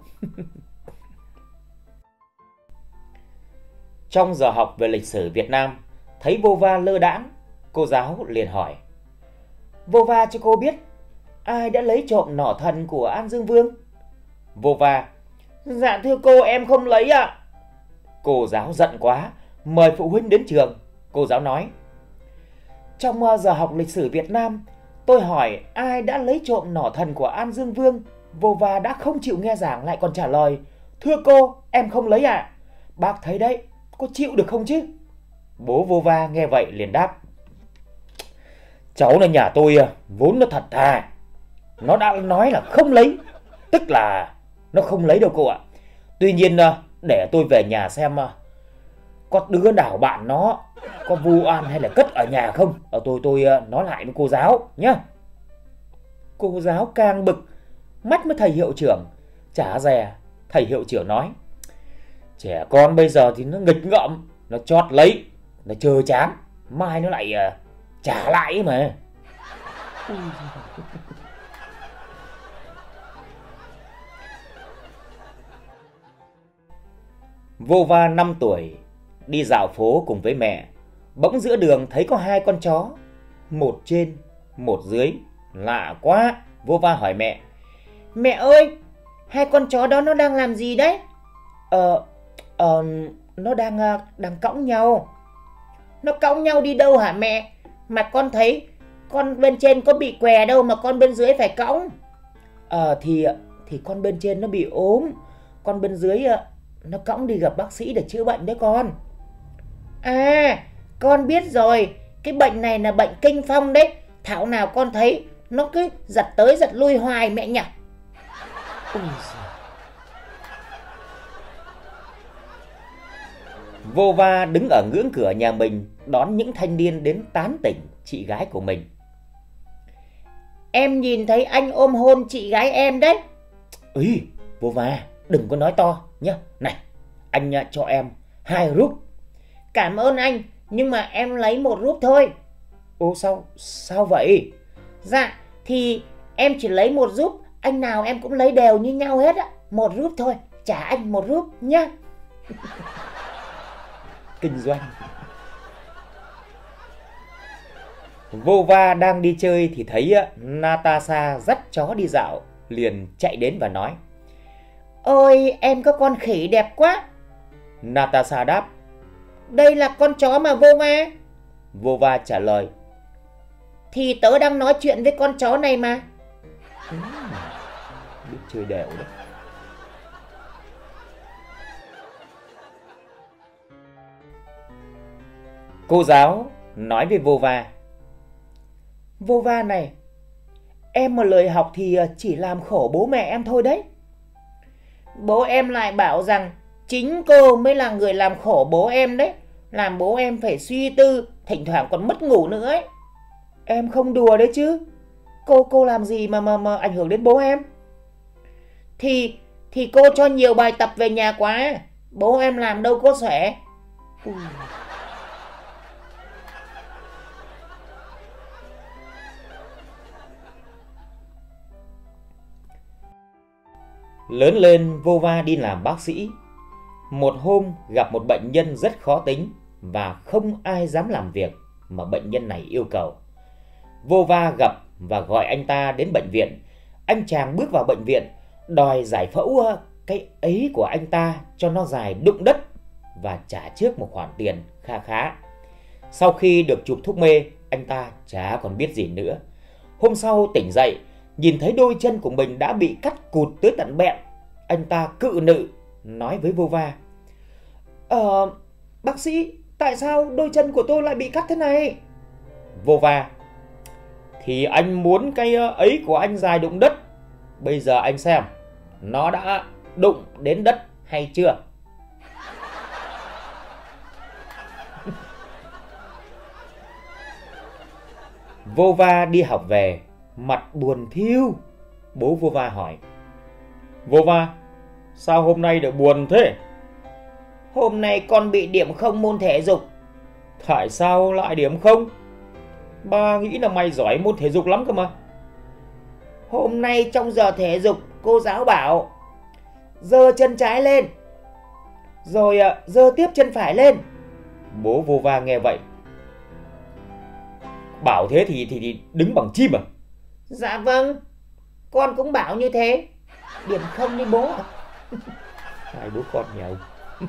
Trong giờ học về lịch sử Việt Nam, thấy Vova lơ đãng, cô giáo liền hỏi. Vova cho cô biết, ai đã lấy trộm nỏ thần của An Dương Vương? Vova: Dạ thưa cô, em không lấy ạ. À. Cô giáo giận quá, mời phụ huynh đến trường. Cô giáo nói. Trong giờ học lịch sử Việt Nam, tôi hỏi ai đã lấy trộm nỏ thần của An Dương Vương. Vova đã không chịu nghe giảng, lại còn trả lời. Thưa cô, em không lấy ạ. À. Bác thấy đấy, có chịu được không chứ? Bố Vova nghe vậy liền đáp. Cháu là nhà tôi vốn nó thật thà. Nó đã nói là không lấy, tức là nó không lấy đâu cô ạ. Tuy nhiên để tôi về nhà xem có đứa nào bạn nó có vu oan hay là cất ở nhà không. Ở tôi tôi nói lại với cô giáo nhé. Cô giáo càng bực, mắt với thầy hiệu trưởng. Chả dè, thầy hiệu trưởng nói. Trẻ con bây giờ thì nó nghịch ngợm, nó chót lấy, nó chơ chán, mai nó lại uh, trả lại mà. Vova năm tuổi đi dạo phố cùng với mẹ. Bỗng giữa đường thấy có hai con chó, một trên một dưới. Lạ quá. Vova hỏi mẹ. Mẹ ơi, hai con chó đó nó đang làm gì đấy? Ờ, ờ nó đang đang cõng nhau. Nó cõng nhau đi đâu hả mẹ? Mà con thấy con bên trên có bị què đâu mà con bên dưới phải cõng. Ờ thì thì con bên trên nó bị ốm, con bên dưới nó cõng đi gặp bác sĩ để chữa bệnh đấy con. À, con biết rồi, cái bệnh này là bệnh kinh phong đấy. Thảo nào con thấy nó cứ giật tới giật lui hoài mẹ nhỉ. Vova đứng ở ngưỡng cửa nhà mình đón những thanh niên đến tán tỉnh chị gái của mình. Em nhìn thấy anh ôm hôn chị gái em đấy. Ý, Vova đừng có nói to nhé. Này, anh cho em hai rúp. Cảm ơn anh, nhưng mà em lấy một rúp thôi. Ô sao, sao vậy? Dạ, thì em chỉ lấy một rúp, anh nào em cũng lấy đều như nhau hết á. Một rúp thôi, trả anh một rúp nhá. Kinh doanh. Vova đang đi chơi thì thấy Natasha dắt chó đi dạo, liền chạy đến và nói. Ôi, em có con khỉ đẹp quá. Natasha đáp. Đây là con chó mà Vova. Vova trả lời. Thì tớ đang nói chuyện với con chó này mà. Ừ, biết chơi đều đấy. Cô giáo nói với Vova. Vova này, em mà lười học thì chỉ làm khổ bố mẹ em thôi đấy. Bố em lại bảo rằng chính cô mới là người làm khổ bố em đấy, làm bố em phải suy tư, thỉnh thoảng còn mất ngủ nữa ấy. Em không đùa đấy chứ. Cô cô làm gì mà mà mà ảnh hưởng đến bố em? Thì thì cô cho nhiều bài tập về nhà quá, bố em làm đâu có xuể. Ui. Lớn lên, vô va đi làm bác sĩ. Một hôm gặp một bệnh nhân rất khó tính và không ai dám làm việc mà bệnh nhân này yêu cầu. Vô va gặp và gọi anh ta đến bệnh viện. Anh chàng bước vào bệnh viện, đòi giải phẫu cái ấy của anh ta cho nó dài đụng đất và trả trước một khoản tiền kha khá. Sau khi được chụp thuốc mê, anh ta chả còn biết gì nữa. Hôm sau tỉnh dậy, nhìn thấy đôi chân của mình đã bị cắt cụt tới tận bẹn. Anh ta cự nự nói với vô va: Ờ, bác sĩ, tại sao đôi chân của tôi lại bị cắt thế này? Vô va: Thì anh muốn cái ấy của anh dài đụng đất. Bây giờ anh xem, nó đã đụng đến đất hay chưa? Vô va đi học về, mặt buồn thiu. Bố vô va hỏi: Vô va, sao hôm nay lại buồn thế? Hôm nay con bị điểm không môn thể dục. Tại sao lại điểm không? Ba nghĩ là mày giỏi môn thể dục lắm cơ mà. Hôm nay trong giờ thể dục, cô giáo bảo giơ chân trái lên, rồi giơ tiếp chân phải lên. Bố vô va nghe vậy: Bảo thế thì, thì, thì đứng bằng chim à? Dạ vâng, con cũng bảo như thế. Điểm không đi bố. Hai bố con nhà ông.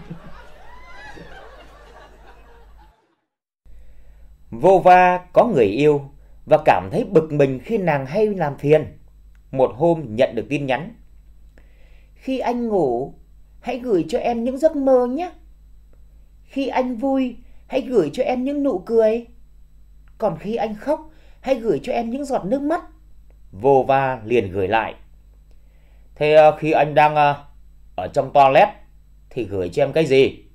Vô va có người yêu và cảm thấy bực mình khi nàng hay làm phiền. Một hôm nhận được tin nhắn: Khi anh ngủ, hãy gửi cho em những giấc mơ nhé. Khi anh vui, hãy gửi cho em những nụ cười. Còn khi anh khóc, hãy gửi cho em những giọt nước mắt. Vô va liền gửi lại: Thế khi anh đang ở trong toilet thì gửi cho em cái gì?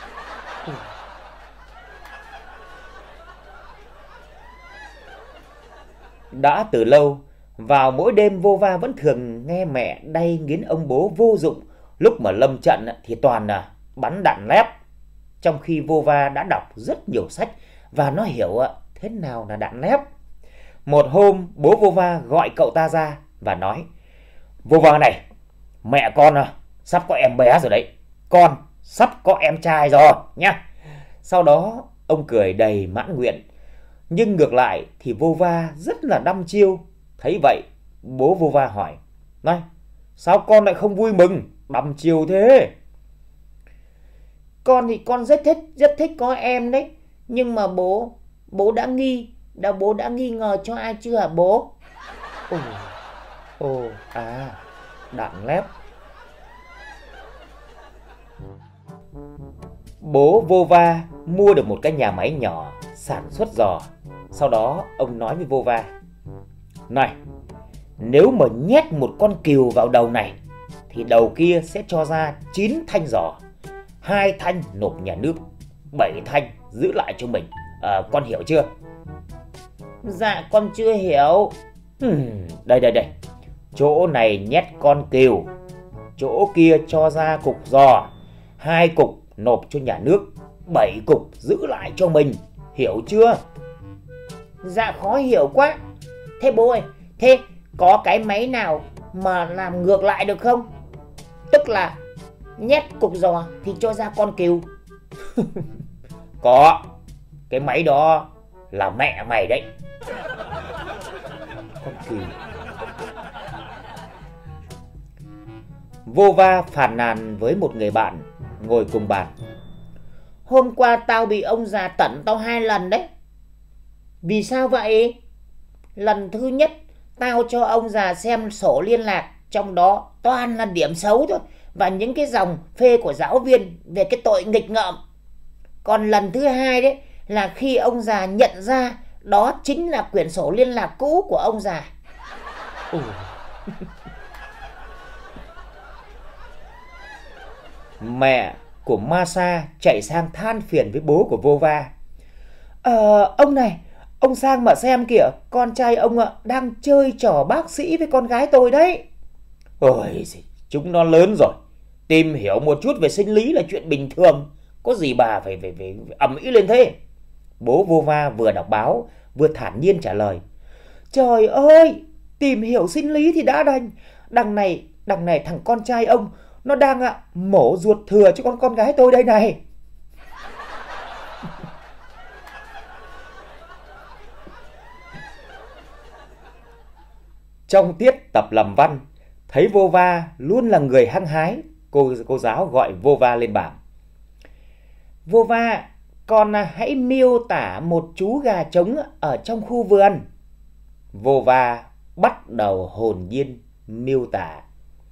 Đã từ lâu, vào mỗi đêm vô va vẫn thường nghe mẹ đay nghiến ông bố vô dụng. Lúc mà lâm trận thì toàn là bắn đạn lép. Trong khi vô va đã đọc rất nhiều sách và nó hiểu thế nào là đạn lép. Một hôm bố vô va gọi cậu ta ra và nói: Vô va này, mẹ con sắp có em bé rồi đấy. Con sắp có em trai rồi nhá. Sau đó ông cười đầy mãn nguyện. Nhưng ngược lại thì vô va rất là đăm chiêu. Thấy vậy, bố vô va hỏi: Này, sao con lại không vui mừng, đăm chiêu thế? Con thì con rất thích, rất thích có em đấy. Nhưng mà bố, bố đã nghi, đã bố đã nghi ngờ cho ai chưa hả bố? Ồ, ồ, à, đạn lép. Bố vô va mua được một cái nhà máy nhỏ sản xuất giò. Sau đó ông nói với vô va: Này, nếu mà nhét một con cừu vào đầu này thì đầu kia sẽ cho ra chín thanh giò. Hai thanh nộp nhà nước, bảy thanh giữ lại cho mình. À, con hiểu chưa? Dạ con chưa hiểu. Hmm, đây đây đây, chỗ này nhét con cừu, chỗ kia cho ra cục giò. Hai cục nộp cho nhà nước, bảy cục giữ lại cho mình. Hiểu chưa? Dạ khó hiểu quá. Thế bố ơi, thế có cái máy nào mà làm ngược lại được không? Tức là nhét cục giò thì cho ra con cừu. Có, cái máy đó là mẹ mày đấy. Con cừu. Vô va phàn nàn với một người bạn ngồi cùng bàn: Hôm qua tao bị ông già tẩn tao hai lần đấy. Vì sao vậy? Lần thứ nhất tao cho ông già xem sổ liên lạc, trong đó toàn là điểm xấu thôi và những cái dòng phê của giáo viên về cái tội nghịch ngợm. Còn lần thứ hai đấy là khi ông già nhận ra đó chính là quyển sổ liên lạc cũ của ông già. Mẹ của Masa chạy sang than phiền với bố của Vova. Ờ, ông này, ông sang mà xem kìa, con trai ông ạ đang chơi trò bác sĩ với con gái tôi đấy. Ôi, chúng nó lớn rồi, tìm hiểu một chút về sinh lý là chuyện bình thường, có gì bà phải phải phải ầm ĩ lên thế? Bố Vova vừa đọc báo vừa thản nhiên trả lời. Trời ơi, tìm hiểu sinh lý thì đã đành, đằng này đằng này thằng con trai ông nó đang ạ mổ ruột thừa cho con con gái tôi đây này. Trong tiết tập làm văn, thấy Vova luôn là người hăng hái, cô cô giáo gọi Vova lên bảng. Vova, con hãy miêu tả một chú gà trống ở trong khu vườn. Vova bắt đầu hồn nhiên miêu tả.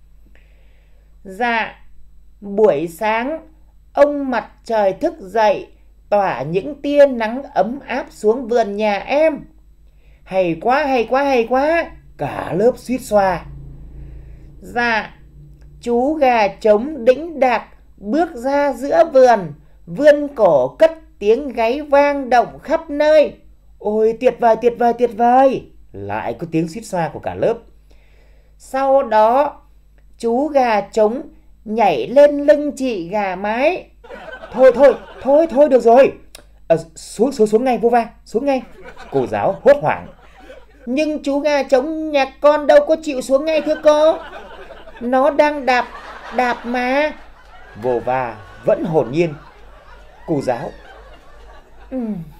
Dạ, buổi sáng ông mặt trời thức dậy tỏa những tia nắng ấm áp xuống vườn nhà em. Hay quá, hay quá, hay quá, cả lớp suýt xoa. Dạ, chú gà trống đĩnh đạc bước ra giữa vườn, vươn cổ cất tiếng gáy vang động khắp nơi. Ôi tuyệt vời, tuyệt vời, tuyệt vời. Lại có tiếng suýt xoa của cả lớp. Sau đó, chú gà trống nhảy lên lưng chị gà mái. Thôi, thôi, thôi, thôi được rồi. À, xuống, xuống, xuống ngay Vova, xuống ngay. Cô giáo hốt hoảng. Nhưng chú gà trống nhà con đâu có chịu xuống ngay thưa cô. Nó đang đạp, đạp mà. Vova vẫn hồn nhiên. Cô giáo. Ừ.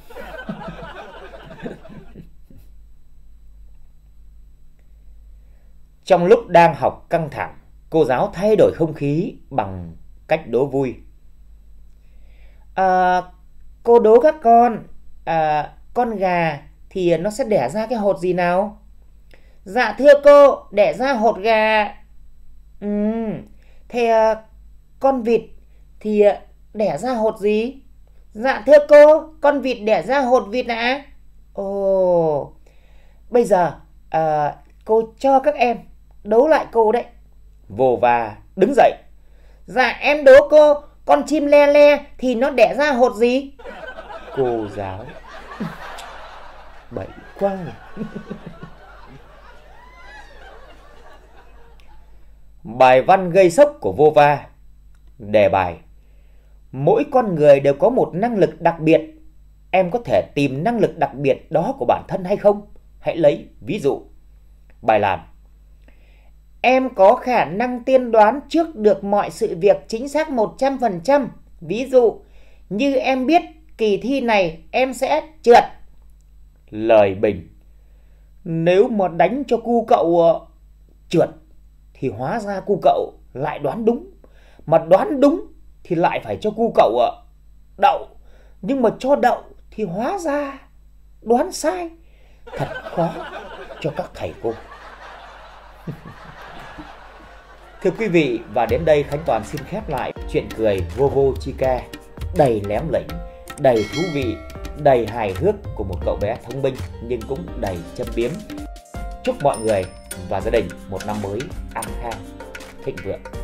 Trong lúc đang học căng thẳng, cô giáo thay đổi không khí bằng cách đố vui. À, cô đố các con, à, con gà thì nó sẽ đẻ ra cái hột gì nào? Dạ thưa cô, đẻ ra hột gà. Ừ, thế à, con vịt thì đẻ ra hột gì? Dạ thưa cô, con vịt đẻ ra hột vịt ạ. À? Ồ, bây giờ à, cô cho các em đố lại cô đấy. Vova đứng dậy. Dạ em đố cô, con chim le le thì nó đẻ ra hột gì? Cô giáo. Bậy quá. Bài văn gây sốc của Vova. Đề bài: mỗi con người đều có một năng lực đặc biệt. Em có thể tìm năng lực đặc biệt đó của bản thân hay không? Hãy lấy ví dụ. Bài làm: em có khả năng tiên đoán trước được mọi sự việc chính xác một trăm phần trăm. Ví dụ, như em biết kỳ thi này em sẽ trượt. Lời bình: nếu mà đánh cho cu cậu uh, trượt thì hóa ra cu cậu lại đoán đúng. Mà đoán đúng thì lại phải cho cu cậu uh, đậu. Nhưng mà cho đậu thì hóa ra đoán sai. Thật khó cho các thầy cô. Thưa quý vị, và đến đây Khánh Toàn xin khép lại chuyện cười vô vô Chica, đầy lém lỉnh, đầy thú vị, đầy hài hước của một cậu bé thông minh nhưng cũng đầy châm biếm. Chúc mọi người và gia đình một năm mới an khang, thịnh vượng.